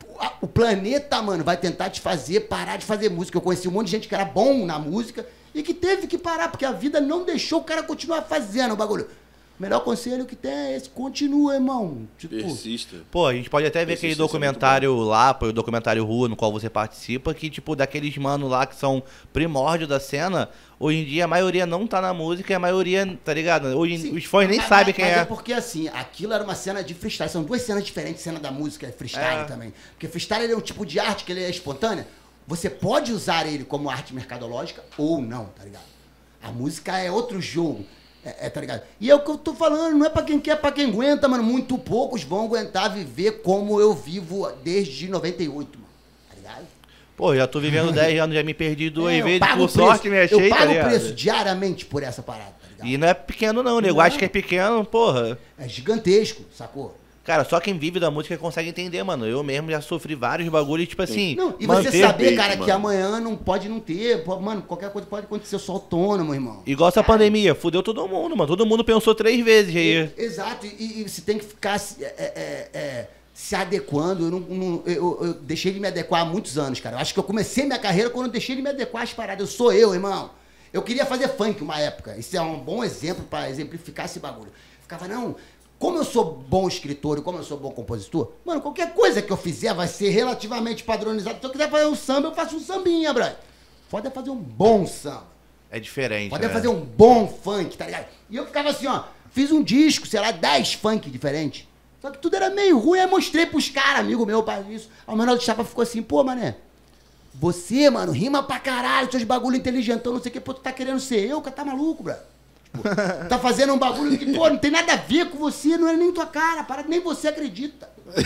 O planeta, mano, vai tentar te fazer parar de fazer música. Eu conheci um monte de gente que era bom na música e que teve que parar, porque a vida não deixou o cara continuar fazendo o bagulho. O melhor conselho que tem é esse, continua, irmão. Tipo, Persista. Pô, a gente pode até ver aquele documentário lá, o documentário Rua, no qual você participa, que, tipo, daqueles manos lá que são primórdio da cena, hoje em dia a maioria não tá na música e a maioria, tá ligado? Hoje sim, os fãs nem sabem quem mas é. é porque, assim, aquilo era uma cena de freestyle. São duas cenas diferentes, cena da música e freestyle também. Porque freestyle ele é um tipo de arte que ele é espontânea. Você pode usar ele como arte mercadológica ou não, tá ligado? A música é outro jogo. Tá ligado? E é o que eu tô falando, não é pra quem quer, é pra quem aguenta, mano. Muito poucos vão aguentar viver como eu vivo desde 98, mano. Tá ligado? Pô, já tô vivendo 10 anos, já me perdi 2 vezes, pago por o preço. sorte me achei, Eu tá pago o ligado? preço diariamente por essa parada, tá ligado? E não é pequeno não, nego. Acho que é pequeno, porra. É gigantesco, sacou? Cara, só quem vive da música consegue entender, mano. Eu mesmo já sofri vários bagulhos, tipo assim... Não, e manter... você saber, peito, cara, mano. que amanhã não pode não ter. Mano, qualquer coisa pode acontecer, eu sou autônomo, irmão. Igual essa pandemia, fudeu todo mundo, mano. Todo mundo pensou 3 vezes aí. Exato, e você tem que ficar se adequando. Eu deixei de me adequar há muitos anos, cara. Eu acho que eu comecei minha carreira quando eu deixei de me adequar às paradas. Eu sou eu, irmão. Eu queria fazer funk uma época. Isso é um bom exemplo pra exemplificar esse bagulho. Ficava, não, como eu sou bom escritor e como eu sou bom compositor, mano, qualquer coisa que eu fizer vai ser relativamente padronizado. Se eu quiser fazer um samba, eu faço um sambinha, brother. Pode fazer um bom samba. É diferente, Pode né? fazer um bom funk, tá ligado? E eu ficava assim, ó, fiz um disco, sei lá, 10 funk diferentes. Só que tudo era meio ruim, aí mostrei pros caras, amigo meu, para isso. Aí o menor do chapa ficou assim, pô, mané, você, mano, rima pra caralho, seus bagulho inteligentão, não sei o que, pô, tu tá querendo ser eu, cara, tá maluco, bro? Tipo, tá fazendo um bagulho que, pô, não tem nada a ver com você, não é nem tua cara, parada, nem você acredita.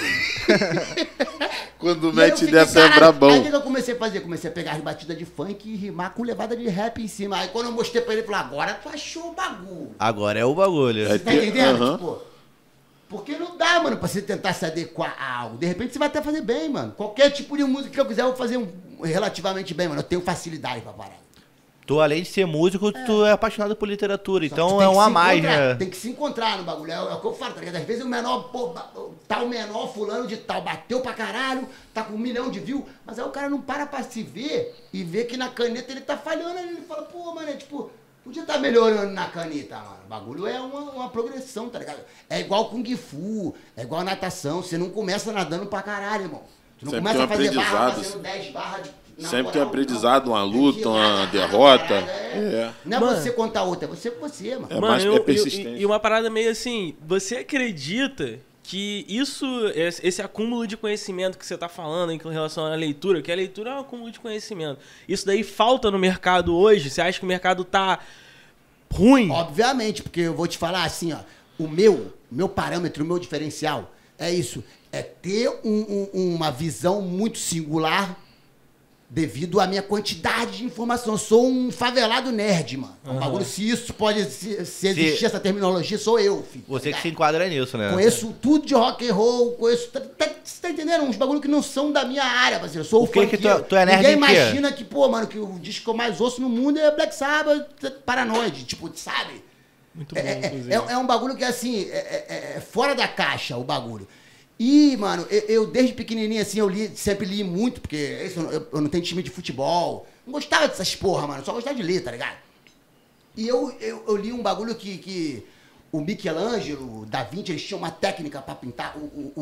Quando E aí eu mete fiquei, dessa é caralho, brabão. Aí o que eu comecei a fazer? Comecei a pegar as batidas de funk e rimar com levada de rap em cima. Aí quando eu mostrei pra ele, ele falou, agora tu achou o bagulho. Agora é o bagulho. É. Tá entendendo? Aham. Tipo, porque não dá, mano, pra você tentar se adequar a algo. De repente você vai até fazer bem, mano. Qualquer tipo de música que eu quiser, eu vou fazer relativamente bem, mano. Eu tenho facilidade pra parar. Tu, além de ser músico, tu é apaixonado por literatura. Só que Então tu é tem que um a se mais, encontrar, né? Tem que se encontrar no bagulho. É o que eu falo, tá ligado? Às vezes o menor, pô, tal menor, fulano de tal, bateu pra caralho, tá com 1 milhão de views, mas aí o cara não para pra se ver e ver que na caneta ele tá falhando. Aí ele fala, pô, mano, tipo, podia estar melhorando na caneta, mano. O bagulho é uma progressão, tá ligado? É igual Kung Fu, é igual natação. Você não começa nadando pra caralho, irmão. Tu não Sempre começa a tem um fazer barra aprendizado. fazendo 10 barras de. Na Sempre tem um moral, aprendizado, uma não. luta, Tem que ir uma lá, derrota. É. Não é Mano. você contar outra, é você com você, mano. É mais é persistência. E uma parada meio assim, você acredita que isso, esse acúmulo de conhecimento que você tá falando em relação à leitura, que a leitura é um acúmulo de conhecimento, isso daí falta no mercado hoje? Você acha que o mercado tá ruim? Obviamente, porque eu vou te falar assim, ó, o meu parâmetro, o meu diferencial é isso, é ter uma visão muito singular devido à minha quantidade de informação. Eu sou um favelado nerd, mano. Um bagulho, se isso pode se existir, essa terminologia, sou eu, filho. Você tá que se ligado? enquadra nisso, né? Conheço tudo de rock and roll, conheço... Você tá entendendo? Uns bagulho que não são da minha área, parceiro. Eu sou O que que funkeiro. tu é nerd Ninguém em quê? imagina que, pô, mano, que o disco que eu mais ouço no mundo é Black Sabbath, Paranoid, tipo, sabe? Muito bom, inclusive. É um bagulho que, assim, é fora da caixa, o bagulho. E, mano, eu desde pequenininho, assim, sempre li muito, porque eu não tenho time de futebol. Não gostava dessas porra, mano. Só gostava de ler, tá ligado? E eu li um bagulho que o Michelangelo, o Da Vinci, eles tinham uma técnica pra pintar.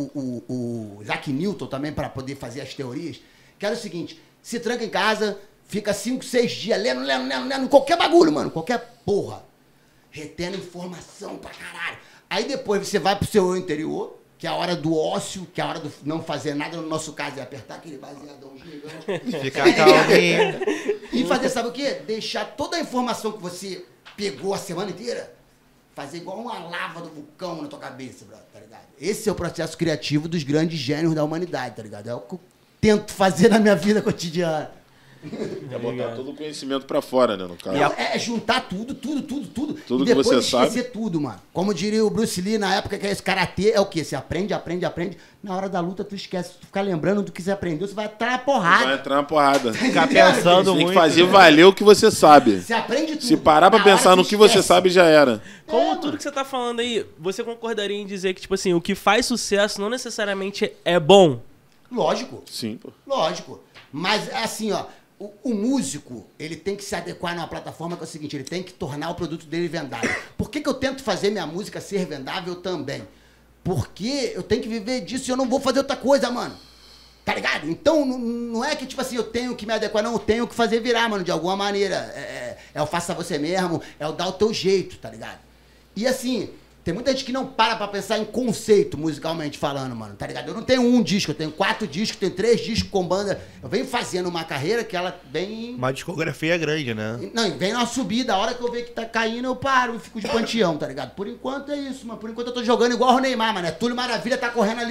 O Isaac Newton também, pra poder fazer as teorias. Que era o seguinte, se tranca em casa, fica 5, 6 dias lendo, qualquer bagulho, mano. Qualquer porra. Retendo informação pra caralho. Aí depois você vai pro seu eu interior, que é a hora do ócio, que é a hora do não fazer nada. No nosso caso, é apertar aquele baseadão gigante. Ficar calminho. E fazer, sabe o quê? Deixar toda a informação que você pegou a semana inteira, fazer igual uma lava do vulcão na tua cabeça, brother, tá ligado? Esse é o processo criativo dos grandes gênios da humanidade, tá ligado? É o que eu tento fazer na minha vida cotidiana. É botar todo o conhecimento pra fora, né, no caso. Não, é juntar tudo. Tudo e que depois você esquecer sabe. tudo, mano. Como diria o Bruce Lee na época, que é esse karatê, é o quê? Você aprende. Na hora da luta, tu esquece. Se tu ficar lembrando do que você aprendeu, você vai entrar na porrada. Vai entrar na porrada. Ficar pensando Tem que muito. fazer valer o que você sabe. Você aprende tudo. Se parar pra Na hora pensar no tu que você esquece. sabe, já era. Como tudo que você tá falando aí, você concordaria em dizer que, tipo assim, o que faz sucesso não necessariamente é bom? Lógico. Sim, pô. Lógico. Mas, assim, ó, o músico, ele tem que se adequar numa plataforma que é o seguinte, ele tem que tornar o produto dele vendável. Por que eu tento fazer minha música ser vendável também? Porque eu tenho que viver disso e eu não vou fazer outra coisa, mano. Tá ligado? Então, não é que, tipo assim, eu tenho que me adequar, não, eu tenho que fazer virar, mano, de alguma maneira. É o faça você mesmo, é o dar o teu jeito, tá ligado? E assim, tem muita gente que não para pensar em conceito, musicalmente falando, mano, tá ligado? Eu não tenho um disco, eu tenho 4 discos, tenho 3 discos com banda. Eu venho fazendo uma carreira que ela vem... Uma discografia grande, né? Não, vem na subida, a hora que eu ver que tá caindo, eu paro e fico de panteão, tá ligado? Por enquanto é isso, mano. Por enquanto eu tô jogando igual o Neymar, mano. Túlio Maravilha tá correndo ali, ó.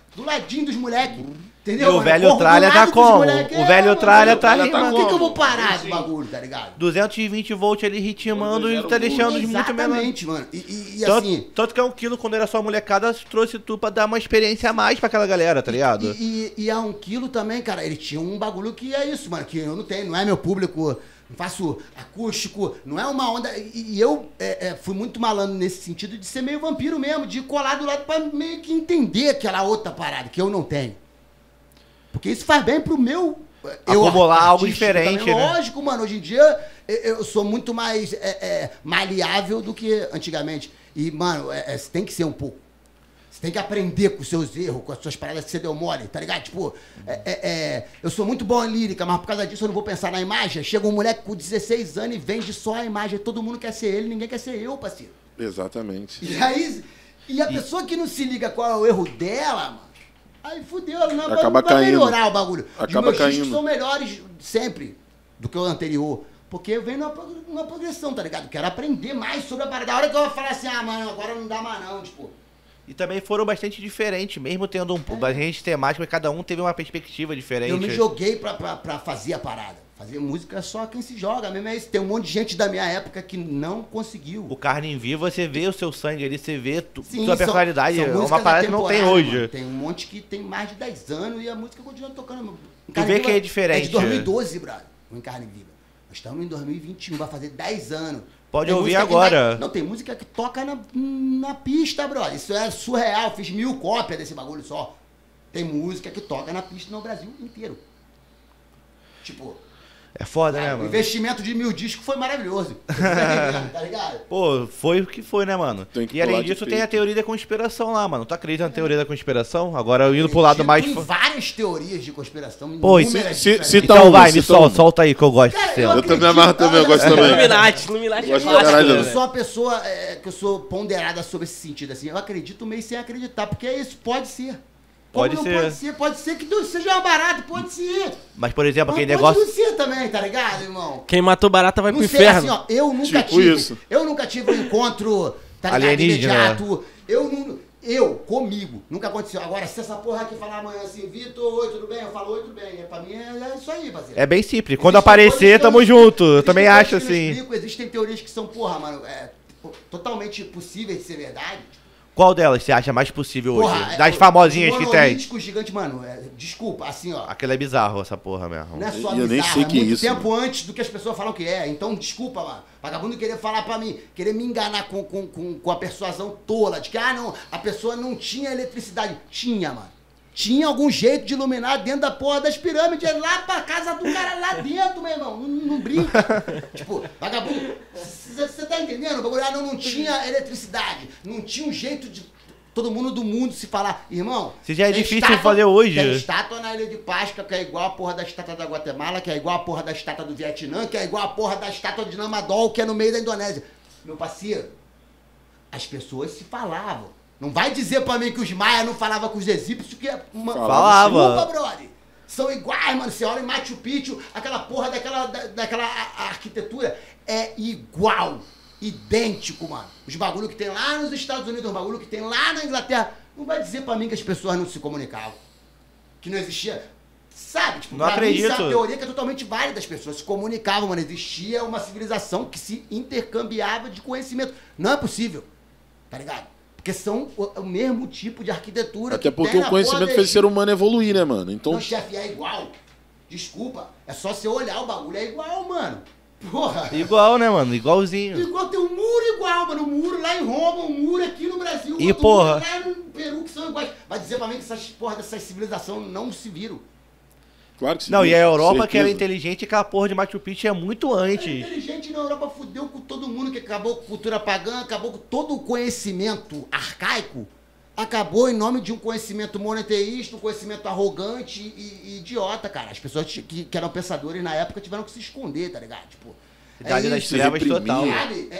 Do ladinho dos moleques. E Entendeu? o velho tralha tá como? O velho tralha tá Por rimando. que eu vou parar do bagulho, tá ligado? 220 volts ali ritmando e tá deixando os muito menor. Exatamente, mano. E Tanto, assim... tanto que a 1 Kg, quando era só molecada, trouxe tu pra dar uma experiência a mais pra aquela galera, tá ligado? E a 1 Kg também, cara, ele tinha um bagulho que é isso, mano, que eu não tenho, não é meu público, não faço acústico, não é uma onda... E eu fui muito malandro nesse sentido de ser meio vampiro mesmo, de colar do lado pra meio que entender aquela outra parada que eu não tenho. Porque isso faz bem pro meu... Acumular algo artístico diferente, também. né? Lógico, mano, hoje em dia eu sou muito mais maleável do que antigamente. E, mano, você tem que ser um pouco. Você tem que aprender com os seus erros, com as suas paradas que você deu mole, tá ligado? Tipo, eu sou muito bom em lírica, mas por causa disso eu não vou pensar na imagem. Chega um moleque com 16 anos e vende só a imagem. Todo mundo quer ser ele, ninguém quer ser eu, parceiro. Exatamente. E aí, a pessoa que não se liga qual é o erro dela, mano, aí fudeu, ela não Acaba vai caindo. melhorar o bagulho. Acaba Os meus discos caindo. são melhores sempre do que o anterior. Porque eu venho numa progressão, tá ligado? Quero aprender mais sobre a parada. A hora que eu vou falar assim, mano, agora não dá mais não, tipo... E também foram bastante diferentes, mesmo tendo bastante temática, cada um teve uma perspectiva diferente. Eu me joguei pra fazer a parada. Fazer música é só quem se joga, mesmo é isso. Tem um monte de gente da minha época que não conseguiu. O Carne em Vivo, você vê o seu sangue ali, você vê Sim, sua personalidade. são É uma músicas parada que não tem atemporais, hoje. mano. Tem um monte que tem mais de 10 anos e a música continua tocando. Tu vê que é diferente. É de 2012, brother, o Em Carne Viva. Nós estamos em 2021, vai fazer 10 anos. Pode Tem ouvir música que agora. não, tem música que toca na pista, brother. Isso é surreal. Fiz 1000 cópias desse bagulho só. Tem música que toca na pista no Brasil inteiro. Tipo... É foda, né, O mano? investimento de 1000 discos foi maravilhoso. Tá ligado? Pô, foi o que foi, né, mano? Tem que E além pular de disso, tem a peito. teoria da conspiração lá, mano. Tu acredita na teoria da conspiração? Agora, indo pro lado mais... Tem várias teorias de conspiração. Pô, inúmeras se- diferentes. se- Então uma, vai, me cita uma. solta aí que eu gosto Cara, de eu cena. Eu também amarro também, eu gosto acredito- também. Illuminati Gosto é pra caralho, clássico, Eu né? sou uma pessoa que eu sou ponderada sobre esse sentido, assim. Eu acredito meio sem acreditar, porque é isso, pode ser. Como Pode não ser. pode ser que seja uma barata, pode ser. Mas, por exemplo, Mas aquele pode negócio... não ser também, tá ligado, irmão? Quem matou barata vai pro Não sei, inferno. assim, ó, eu nunca Tipo tive. isso. Eu nunca tive um encontro, tá ligado, Alienígena. imediato. Comigo, nunca aconteceu. Agora, se essa porra aqui falar amanhã assim, Vitor, oi, tudo bem? Eu falo, oi, tudo bem. Pra mim é isso aí, parceiro. É bem simples. Quando Existem coisas aparecer, que eu tamo não- junto. Eu existem também coisas acho que eu não assim. explico, existem teorias que são, porra, mano, totalmente possíveis de ser verdade. Qual delas você acha mais possível hoje? Porra, Das famosinhas que tem. monolítico gigante, mano, desculpa, assim, ó. Aquilo é bizarro, essa porra mesmo. Não é só Eu nem bizarro, sei é que é muito isso, tempo antes do que as pessoas falam que é. Então, desculpa, mano. Vagabundo querer falar pra mim, querer me enganar com a persuasão tola, de que, não, a pessoa não tinha eletricidade. Tinha, mano. Tinha algum jeito de iluminar dentro da porra das pirâmides, lá pra casa do cara lá dentro, meu irmão. Não brinca. Tipo, vagabundo, você tá entendendo? O bagulho, não tinha eletricidade, não tinha um jeito de todo mundo do mundo se falar, irmão. Se já é tem difícil fazer hoje. Tem estátua na Ilha de Páscoa, que é igual a porra da estátua da Guatemala, que é igual a porra da estátua do Vietnã, que é igual a porra da estátua de Namadol, que é no meio da Indonésia. Meu parceiro, as pessoas se falavam. Não vai dizer pra mim que os maias não falavam com os egípcios, que é uma... Falava. Desculpa, brother. São iguais, mano. Você olha em Machu Picchu, aquela porra daquela arquitetura é igual. Idêntico, mano. Os bagulho que tem lá nos Estados Unidos, os bagulho que tem lá na Inglaterra. Não vai dizer pra mim que as pessoas não se comunicavam. Que não existia... Sabe? Tipo, Não pra mim, isso é acredito. uma teoria que é totalmente válida. As pessoas se comunicavam, mano. Existia uma civilização que se intercambiava de conhecimento. Não é possível. Tá ligado? Porque são o mesmo tipo de arquitetura. Até que porque tem o na conhecimento porra fez o ser da humano evoluir, né, mano? Então, Não, chefe, é igual. Desculpa. É só você olhar o bagulho. É igual, mano. Porra. Igual, né, mano? Igualzinho. Igual, tem um muro igual, mano. Um muro lá em Roma, um muro aqui no Brasil. E, outro porra. muro lá no Peru, que são iguais. Vai dizer pra mim que essas porra dessas civilizações não se viram. claro que sim. Não, e a Europa, que era certeza. inteligente, aquela porra de Machu Picchu é muito A antes. inteligente na Europa fudeu com todo mundo, que acabou com cultura pagã, acabou com todo o conhecimento arcaico, acabou em nome de um conhecimento monoteísta, um conhecimento arrogante e idiota, cara. As pessoas que eram pensadores na época tiveram que se esconder, tá ligado? Tipo, Idade das isso, trevas reprimir. total. sabe?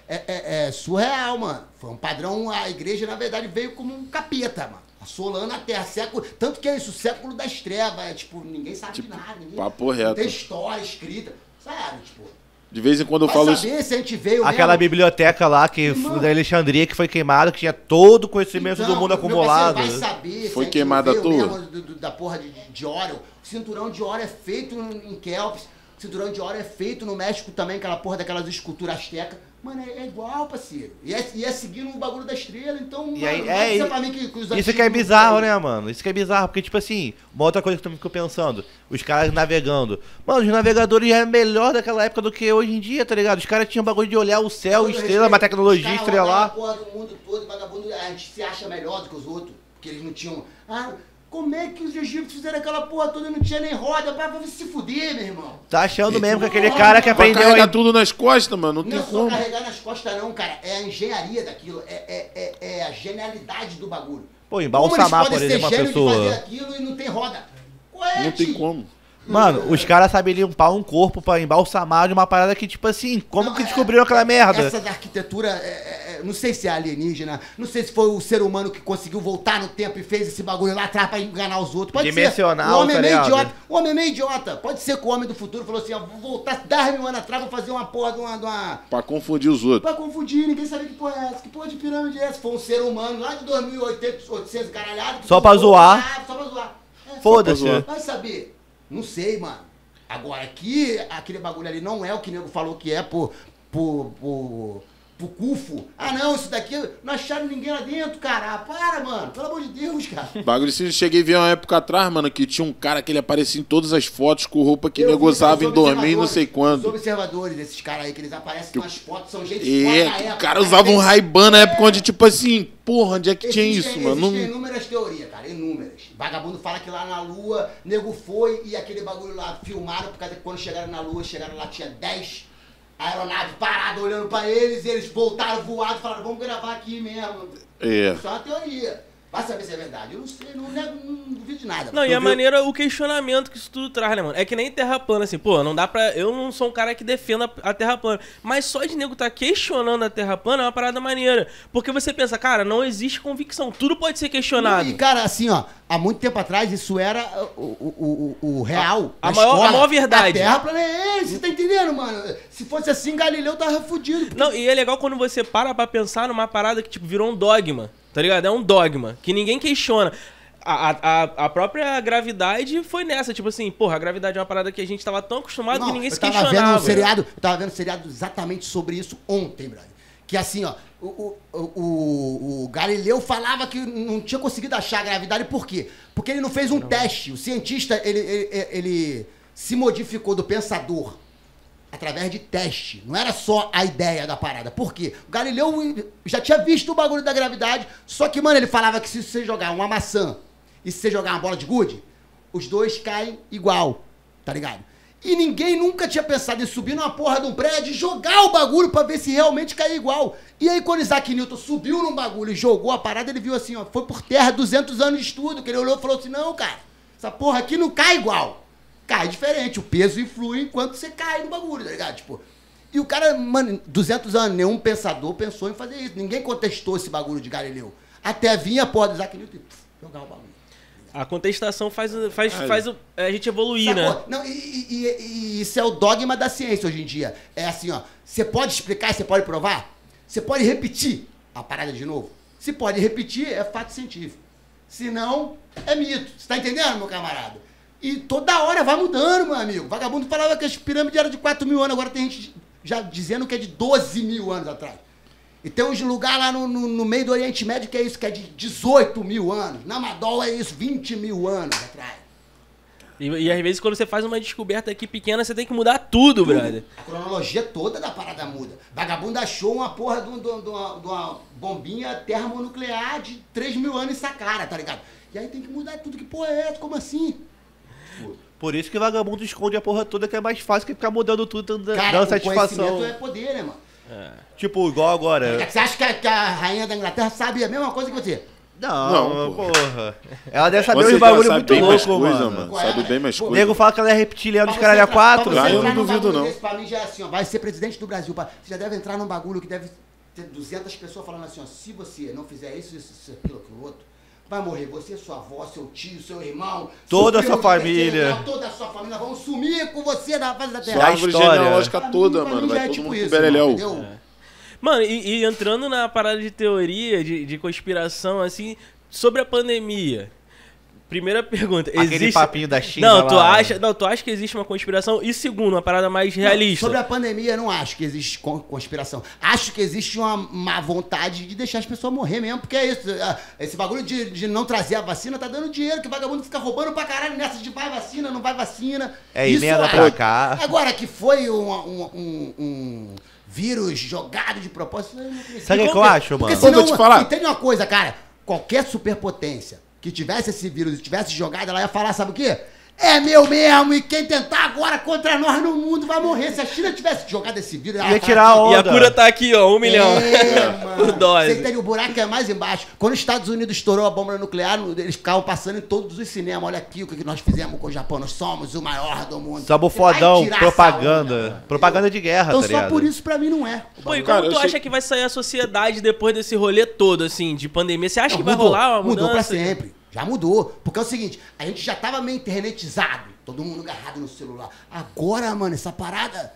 É surreal, mano. Foi um padrão, a igreja, na verdade, veio como um capeta, mano. Assolando a terra, século... Tanto que é isso, século das trevas. É tipo, ninguém sabe de nada. Ninguém, papo não reto. tem história escrita, sabe? Tipo... De vez em quando eu Vai falo saber se a gente veio Aquela mesmo. biblioteca lá da Alexandria que foi queimada, que tinha todo o conhecimento do mundo meu acumulado. parceiro, vai saber Foi se a gente queimada à veio toa? mesmo da porra de óleo. O cinturão de óleo é feito em Kelps. O cinturão de óleo é feito no México também, aquela porra daquelas esculturas astecas. Mano, é igual, parceiro. E é seguindo o bagulho da estrela, então, E aí, mano, não vai dizer pra mim que os isso antigos que é não bizarro, fez. né, mano? Isso que é bizarro, porque, tipo assim, uma outra coisa que eu também fico pensando, os caras navegando. Mano, os navegadores já é melhor daquela época do que hoje em dia, tá ligado? Os caras tinham bagulho de olhar o céu, Todo estrela, respeito, uma tecnologia os caras estrelar. olharam a porra do mundo todo, vagabundo, a gente se acha melhor do que os outros, porque eles não tinham... Como é que os egípcios fizeram aquela porra toda e não tinha nem roda? Pra se fuder, meu irmão. Tá achando mesmo que aquele cara que Vai aprendeu carregar a... tudo nas costas, mano. Não Não tem é só como. carregar nas costas não, cara. É a engenharia daquilo. É a genialidade do bagulho. Pô, embalsamar, por Como eles exemplo, uma podem ser gênio de fazer pessoa. aquilo e não tem roda? Qual é, Não tem tio? como. Mano, os caras sabem limpar um corpo pra embalsamar de uma parada que, tipo assim, como Não, que descobriram aquela merda? Essa da arquitetura, não sei se é alienígena, não sei se foi o ser humano que conseguiu voltar no tempo e fez esse bagulho lá atrás pra enganar os outros. Pode Dimensional, ser. O homem é tá meio ligado? idiota. O homem é meio idiota. Pode ser que o homem do futuro falou assim, ó, vou voltar 10 mil anos atrás, vou fazer uma porra de uma... Pra confundir os outros. Pra confundir, ninguém sabe que porra é essa. Que porra de pirâmide é essa? Foi um ser humano lá de 2800 caralhado. que Só pra colocou zoar. lá, Só pra zoar. Foda-se. Vai saber. Não sei, mano. Agora, aquele bagulho ali não é o que o nego falou que é pro Cufo. Ah, não, isso daqui não acharam ninguém lá dentro, cara. Para, mano. Pelo amor de Deus, cara. Bagulho assim, eu cheguei a ver uma época atrás, mano, que tinha um cara que ele aparecia em todas as fotos com roupa que Eu vi negociava os em dormir e não observadores, sei Os quando. observadores, esses caras aí, que eles aparecem nas fotos, são gente foda da É, época. o cara usava um Ray-Ban na época onde, tipo assim, porra, onde é que tinha isso, mano? Existem Não... inúmeras teorias, cara, inúmeras. Vagabundo fala que lá na Lua, nego foi e aquele bagulho lá filmaram, por causa que quando chegaram na Lua, chegaram lá, tinha 10 aeronaves paradas olhando pra eles, e eles voltaram voados e falaram, vamos gravar aqui mesmo. É. Isso é uma teoria. Vai saber se é verdade. Eu não sei, não duvido de nada. Não, e Eu a vi- maneira, o questionamento que isso tudo traz, né, mano? É que nem terra plana, assim, pô, não dá pra... Eu não sou um cara que defenda a terra plana, mas só de nego tá questionando a terra plana é uma parada maneira. Porque você pensa, cara, não existe convicção, tudo pode ser questionado. E, cara, assim, ó, há muito tempo atrás isso era o real. A na maior- escola. a maior verdade. A Terra plana é esse, você tá entendendo, mano? Se fosse assim, Galileu tava fudido. Não, e é legal quando você para pra pensar numa parada que, tipo, virou um dogma, tá ligado? É um dogma, que ninguém questiona. A própria gravidade foi nessa, tipo assim, porra, a gravidade é uma parada que a gente tava tão acostumado que ninguém se eu tava questionava. eu tava vendo um seriado exatamente sobre isso ontem, brother. Que assim, ó, o Galileu falava que não tinha conseguido achar a gravidade, por quê? Porque ele não fez um teste. O cientista, ele se modificou do pensador através de teste. Não era só a ideia da parada. Por quê? O Galileu já tinha visto o bagulho da gravidade, só que, mano, ele falava que se você jogar uma maçã e se você jogar uma bola de gude, os dois caem igual, tá ligado? E ninguém nunca tinha pensado em subir numa porra de um prédio e jogar o bagulho pra ver se realmente caía igual. E aí, quando Isaac Newton subiu num bagulho e jogou a parada, ele viu assim, ó, foi por terra 200 anos de estudo, que ele olhou e falou assim, não, cara, essa porra aqui não cai igual. Cai diferente, o peso influi enquanto você cai no bagulho, tá ligado? Tipo, e o cara, mano, 200 anos, nenhum pensador pensou em fazer isso. Ninguém contestou esse bagulho de Galileu. Até vinha a porra do Isaac Newton e jogar o bagulho. A contestação faz a gente evoluir, Sacou? né? Não, e isso é o dogma da ciência hoje em dia. É assim, ó. Você pode explicar, você pode provar? Você pode repetir a parada de novo? Se pode repetir, é fato científico. Se não, é mito. Você tá entendendo, meu camarada? E toda hora vai mudando, meu amigo. Vagabundo falava que as pirâmides eram de 4 mil anos, agora tem gente já dizendo que é de 12 mil anos atrás. E tem uns lugares lá no meio do Oriente Médio que é isso, que é de 18 mil anos. Na Madol é isso, 20 mil anos atrás. E às vezes quando você faz uma descoberta aqui pequena, você tem que mudar tudo, brother. A cronologia toda da parada muda. Vagabundo achou uma porra de uma bombinha termonuclear de 3 mil anos em Saqqara, tá ligado? E aí tem que mudar tudo. Que porra é essa? Como assim? Por isso que vagabundo esconde a porra toda, que é mais fácil que ficar mudando tudo, Cara, dando o satisfação. conhecimento é poder, né, mano? Tipo, igual agora. Você acha que a rainha da Inglaterra sabe a mesma coisa que você? Não, Não, porra. Ela deve saber Você uns bagulho sabe muito bem mais louco, coisa, mano. Sabe bem mais O coisa. nego fala que ela é reptiliana dos Pra caralho a você entrar- quatro. pra você Ah, eu entrar não num duvido, bagulho não. desse, pra mim já é assim, ó, vai ser presidente do Brasil. Você já deve entrar num bagulho que deve ter 200 pessoas falando assim, ó, se você não fizer isso, aquilo outro, Vai morrer você, sua avó, seu tio, seu irmão. Toda a seu sua primo, família. toda a sua família vão sumir com você na face da Sua terra. árvore história. genealógica toda, Pra mim mano. já Vai é todo tipo mundo isso, pro Beleléu. entendeu? Mano, e entrando na parada de teoria, de conspiração, assim, sobre a pandemia. Primeira pergunta, Aquele papinho da China Não, tu lá. acha que existe uma conspiração? E segundo, uma parada mais realista. Sobre a pandemia, eu não acho que existe conspiração. Acho que existe uma má vontade de deixar as pessoas morrer mesmo, porque é isso. Esse bagulho de não trazer a vacina tá dando dinheiro, que o vagabundo fica roubando pra caralho nessa de vai vacina, não vai vacina. É, Isso emenda eu pra acho. cá. Agora, que foi um vírus jogado de propósito, eu não acredito. Sabe o que eu acho, Porque mano? Senão- senão, Vou te falar. entende uma coisa, cara? Qualquer superpotência que tivesse esse vírus e tivesse jogado, ela ia falar, sabe o quê? É meu mesmo, e quem tentar agora contra nós no mundo vai morrer. Se a China tivesse jogado esse vírus, ela Ia ia tirar a falar E a onda. cura tá aqui, ó, 1 milhão. É, mano. Por dose. Você entende? O buraco é mais embaixo. Quando os Estados Unidos estourou a bomba nuclear, eles ficavam passando em todos os cinemas. Olha aqui o que nós fizemos com o Japão. Nós somos o maior do mundo. Sabo Você vai fodão, tirar essa propaganda. onda, Propaganda de guerra, então tá só ligado? por isso pra mim não é. Pô, e como Cara, tu eu acha sei- que vai sair a sociedade depois desse rolê todo, assim, de pandemia? Você acha Não, que vai mudou, rolar uma mudança? Mudou pra sempre. Já mudou. Porque é o seguinte, a gente já tava meio internetizado. Todo mundo agarrado no celular. Agora, mano, essa parada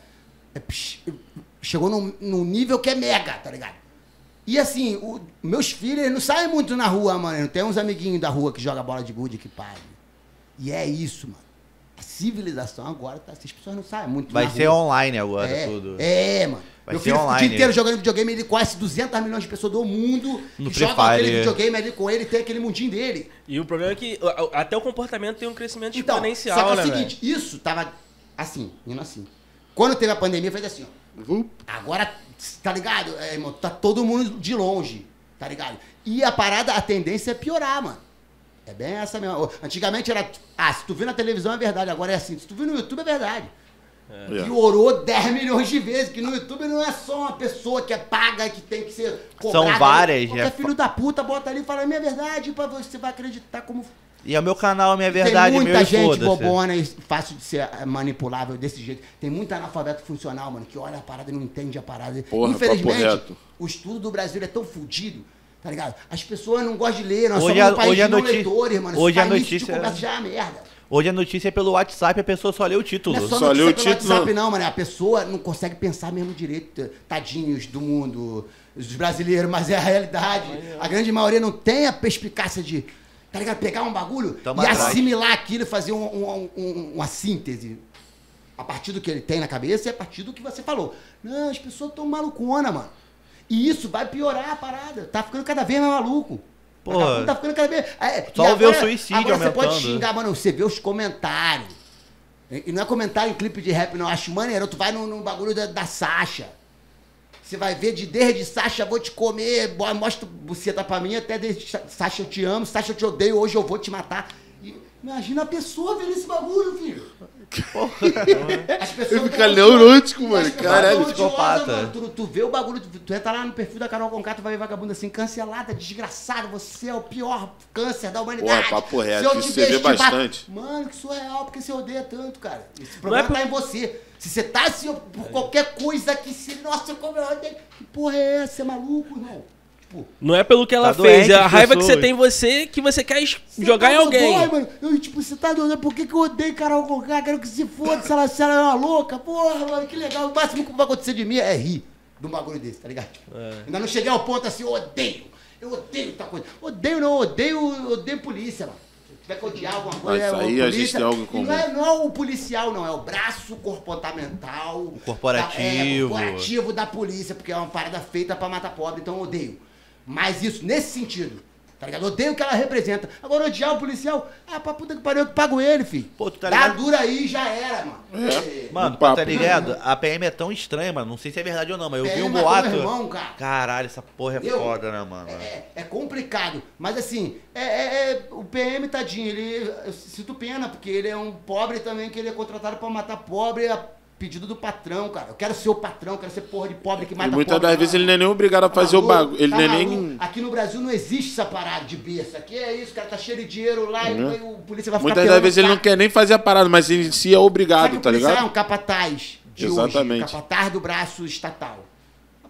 chegou num nível que é mega, tá ligado? E assim, meus filhos eles não saem muito na rua, mano. Tem uns amiguinhos da rua que jogam bola de gude, que param. E é isso, mano. A civilização agora, tá, as pessoas não saem muito Vai na ser rua. online agora, tudo. Mano. Vai Meu ser filho fica o online. dia inteiro jogando videogame, ele conhece 200 milhões de pessoas do mundo No que Free jogam aquele Fire. videogame ali com ele, tem aquele mundinho dele. E o problema é que até o comportamento tem um crescimento Então, exponencial, só que é né, o seguinte, isso tava assim, indo assim. Quando teve a pandemia, fez assim, ó. Agora, tá ligado, irmão? Tá todo mundo de longe, tá ligado? E a parada, a tendência é piorar, mano. É bem essa mesmo. Antigamente era, se tu viu na televisão é verdade, agora é assim. Se tu viu no YouTube é verdade. Piorou 10 milhões de vezes, que no YouTube não é só uma pessoa que é paga, que tem que ser cobrada. São várias, Qualquer né? filho da puta bota ali e fala, é minha verdade, pra você vai acreditar como... E é o meu canal, a minha verdade, Tem meu muita e gente foda-se. bobona e fácil de ser manipulável desse jeito. Tem muito analfabeto funcional, mano, que olha a parada e não entende a parada. Porra, Infelizmente, papo reto. o estudo do Brasil é tão fudido, tá ligado? As pessoas não gostam de ler, nós Hoje somos a- um país hoje a de não noti- leitores, mano. hoje a Esse início de notícia- conversa já é uma merda. Hoje a notícia é pelo WhatsApp, a pessoa só lê o título. Não é só Só leu notícia o pelo título. WhatsApp, não, mano. A pessoa não consegue pensar mesmo direito. Tadinhos do mundo, dos brasileiros, mas é a realidade. A grande maioria não tem a perspicácia de, tá ligado? Pegar um bagulho Tamo e atrás. assimilar aquilo e fazer uma síntese. A partir do que ele tem na cabeça e a partir do que você falou. Não, as pessoas estão maluconas, mano. E isso vai piorar a parada. Tá ficando cada vez mais maluco. Pô, Vagabundo tá ficando cada vez... só e ver o suicídio agora você pode aumentando. xingar, mano, você vê os comentários. E não é comentário em clipe de rap, não. Acho maneiro. Tu vai no bagulho da Sasha. Você vai ver desde Sasha, vou te comer, mostra buceta pra mim, até desde Sasha, eu te amo, Sasha, eu te odeio, hoje eu vou te matar. E imagina a pessoa vendo esse bagulho, filho. As pessoas Ele fica neurótico, mano. Caralho, psicopata. Mano. Tu vê o bagulho, tu entra lá no perfil da Carol Conká, tu vai ver vagabundo assim, cancelada, desgraçado, você é o pior câncer da humanidade. Porra, papo reto, Se eu isso te você vê vestir, bastante. Mano, que surreal, porque você odeia tanto, cara. Esse Não problema é tá em você. Se você tá assim, por qualquer coisa que se... Nossa, como eu odeio... Que porra é essa? Você é maluco, irmão? Tipo... Não é pelo que ela Tá fez, doente é a as raiva que você pessoas. tem em você que você quer Você jogar tá em alguém. dodói, mano. Eu, tipo, você tá doido? Por que eu odeio Carol Conká? Quero que se foda se ela é uma louca. Porra, mano, que legal. O máximo que vai acontecer de mim é rir de um bagulho desse, tá ligado? Tipo, ainda não cheguei ao ponto assim, eu odeio tal coisa. Odeio não, odeio polícia, mano. Se tiver que odiar alguma coisa, Isso é aí a a gente tem algo em E comum. não é o policial, não. É o braço comportamental. O corporativo. corporativo da polícia, porque é uma parada feita pra matar pobre, então eu odeio. Mas isso, nesse sentido, tá ligado? Eu odeio o que ela representa. Agora, odiar o policial, pra puta que pariu, eu que pago ele, filho. Pô, tu tá Dá ligado? dura aí, já era, mano. Mano, Um papo. tá ligado? A PM é tão estranha, mano. Não sei se é verdade ou não, mas eu vi PM um matou boato. meu irmão, cara. Caralho, essa porra é Entendeu? foda, né, mano? É complicado. Mas assim, o PM, tadinho, ele. Eu sinto pena, porque ele é um pobre também, que ele é contratado pra matar pobre a pedido do patrão, cara. Eu quero ser o patrão, quero ser porra de pobre que mata E muitas pobre. das vezes ele não é nem obrigado a fazer o bagulho. Ele não é nem. maluco? Aqui no Brasil não existe essa parada de berço. Aqui é isso, o cara tá cheio de dinheiro lá e o polícia vai ficar Muitas das pelando vezes o ele não saco. quer nem fazer a parada, mas em si é Sabe obrigado, que o tá policial é ligado? um capataz de Exatamente. hoje, capataz do braço estatal.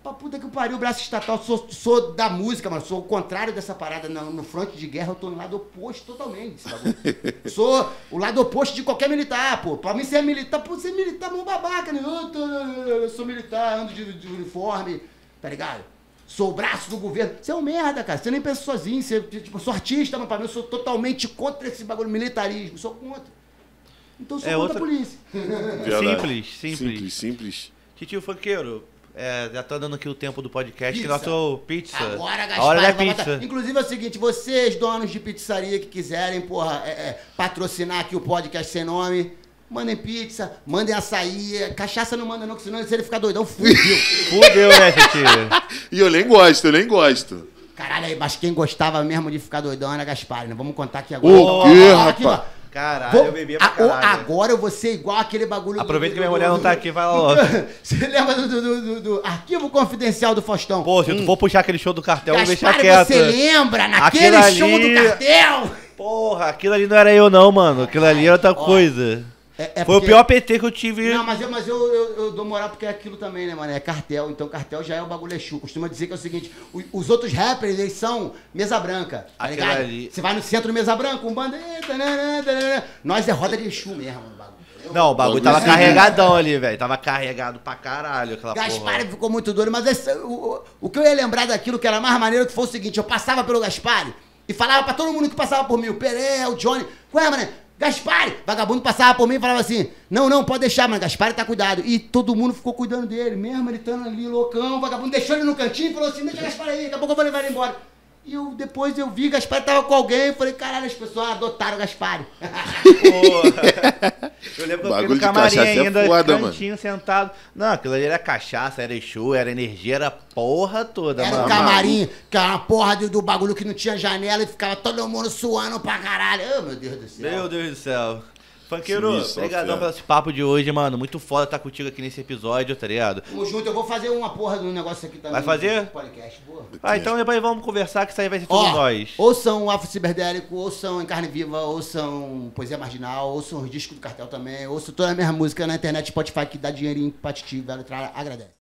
Pra puta que pariu, braço estatal. Sou da música, mano. Sou o contrário dessa parada. No fronte de guerra, eu tô no lado oposto totalmente desse bagulho. Sou o lado oposto de qualquer militar, pô. Pra mim ser militar, pô, ser militar é um babaca, né? Eu sou militar, ando de uniforme, tá ligado? Sou o braço do governo. Você é um merda, cara. Você nem pensa sozinho. Você, tipo, sou artista, mas pra mim eu sou totalmente contra esse bagulho militarismo. Sou contra. Então sou contra a polícia. Simples. Titio Funkeiro, já tá dando aqui o tempo do podcast, que nosso pizza. Agora, Gaspar, a hora da pizza. Inclusive é o seguinte, vocês, donos de pizzaria que quiserem, porra, patrocinar aqui o podcast sem nome, mandem pizza, mandem açaí, cachaça não manda não, que senão se ele ficar doidão, fudeu. Fudeu, né, Titio? E eu nem gosto. Caralho, mas quem gostava mesmo de ficar doidão era Gaspar, né? Vamos contar aqui agora. O quê, rapaz? Caralho, eu bebia pra caralho. Agora eu vou ser igual aquele bagulho... Aproveita que minha mulher não tá aqui, vai lá logo. Você lembra do arquivo confidencial do Faustão? Pô, se tu for puxar aquele show do Cartel, eu vou deixar quieto. Você lembra? Naquele show do Cartel? Porra, aquilo ali não era eu não, mano. Aquilo ali era outra coisa. Foi o pior PT que eu tive. Não, mas eu dou moral porque é aquilo também, né, mano? É cartel. Então cartel já é o bagulho Exu. Costuma dizer que é o seguinte: os outros rappers, eles são mesa branca. Tá ligado? Você vai no centro mesa branca, um bando. Nós é roda de Exu mesmo, o bagulho. Não, o bagulho tava carregadão ali, velho. Tava carregado pra caralho aquela Gaspar porra. ficou muito doido, mas o que eu ia lembrar daquilo que era mais maneiro que foi o seguinte: eu passava pelo Gaspar e falava pra todo mundo que passava por mim, o Pelé, o Johnny. Qual é, mano? Gaspar! Vagabundo passava por mim e falava assim, não, pode deixar, mano, Gaspar tá cuidado. E todo mundo ficou cuidando dele, mesmo ele estando ali loucão, vagabundo deixou ele no cantinho e falou assim, deixa Gaspar aí, daqui a pouco eu vou levar ele embora. E depois eu vi, Gaspar tava com alguém, falei, caralho, as pessoas adotaram o Gaspar. Eu lembro que eu fiquei no camarim ainda, cantinho, sentado. Não, aquilo ali era cachaça, era Exu, era energia, era porra toda, mano. Era um camarim, que era uma porra do bagulho que não tinha janela e ficava todo mundo suando pra caralho. Oh, meu Deus do céu. Meu Deus do céu. Funkeiro, obrigadão pelo esse papo de hoje, mano. Muito foda estar contigo aqui nesse episódio, tá ligado? Tamo junto, eu vou fazer uma porra do negócio aqui também. Vai fazer? Podcast, boa. Então depois vamos conversar, que isso aí vai ser tudo nós. Ouçam o Afro Ciberdélico, ouçam Em Carne Viva, ouçam Poesia Marginal, ouçam os discos do Cartel também, ouçam toda a minha música na internet, Spotify, que dá dinheirinho pra Titi, velho, agradece.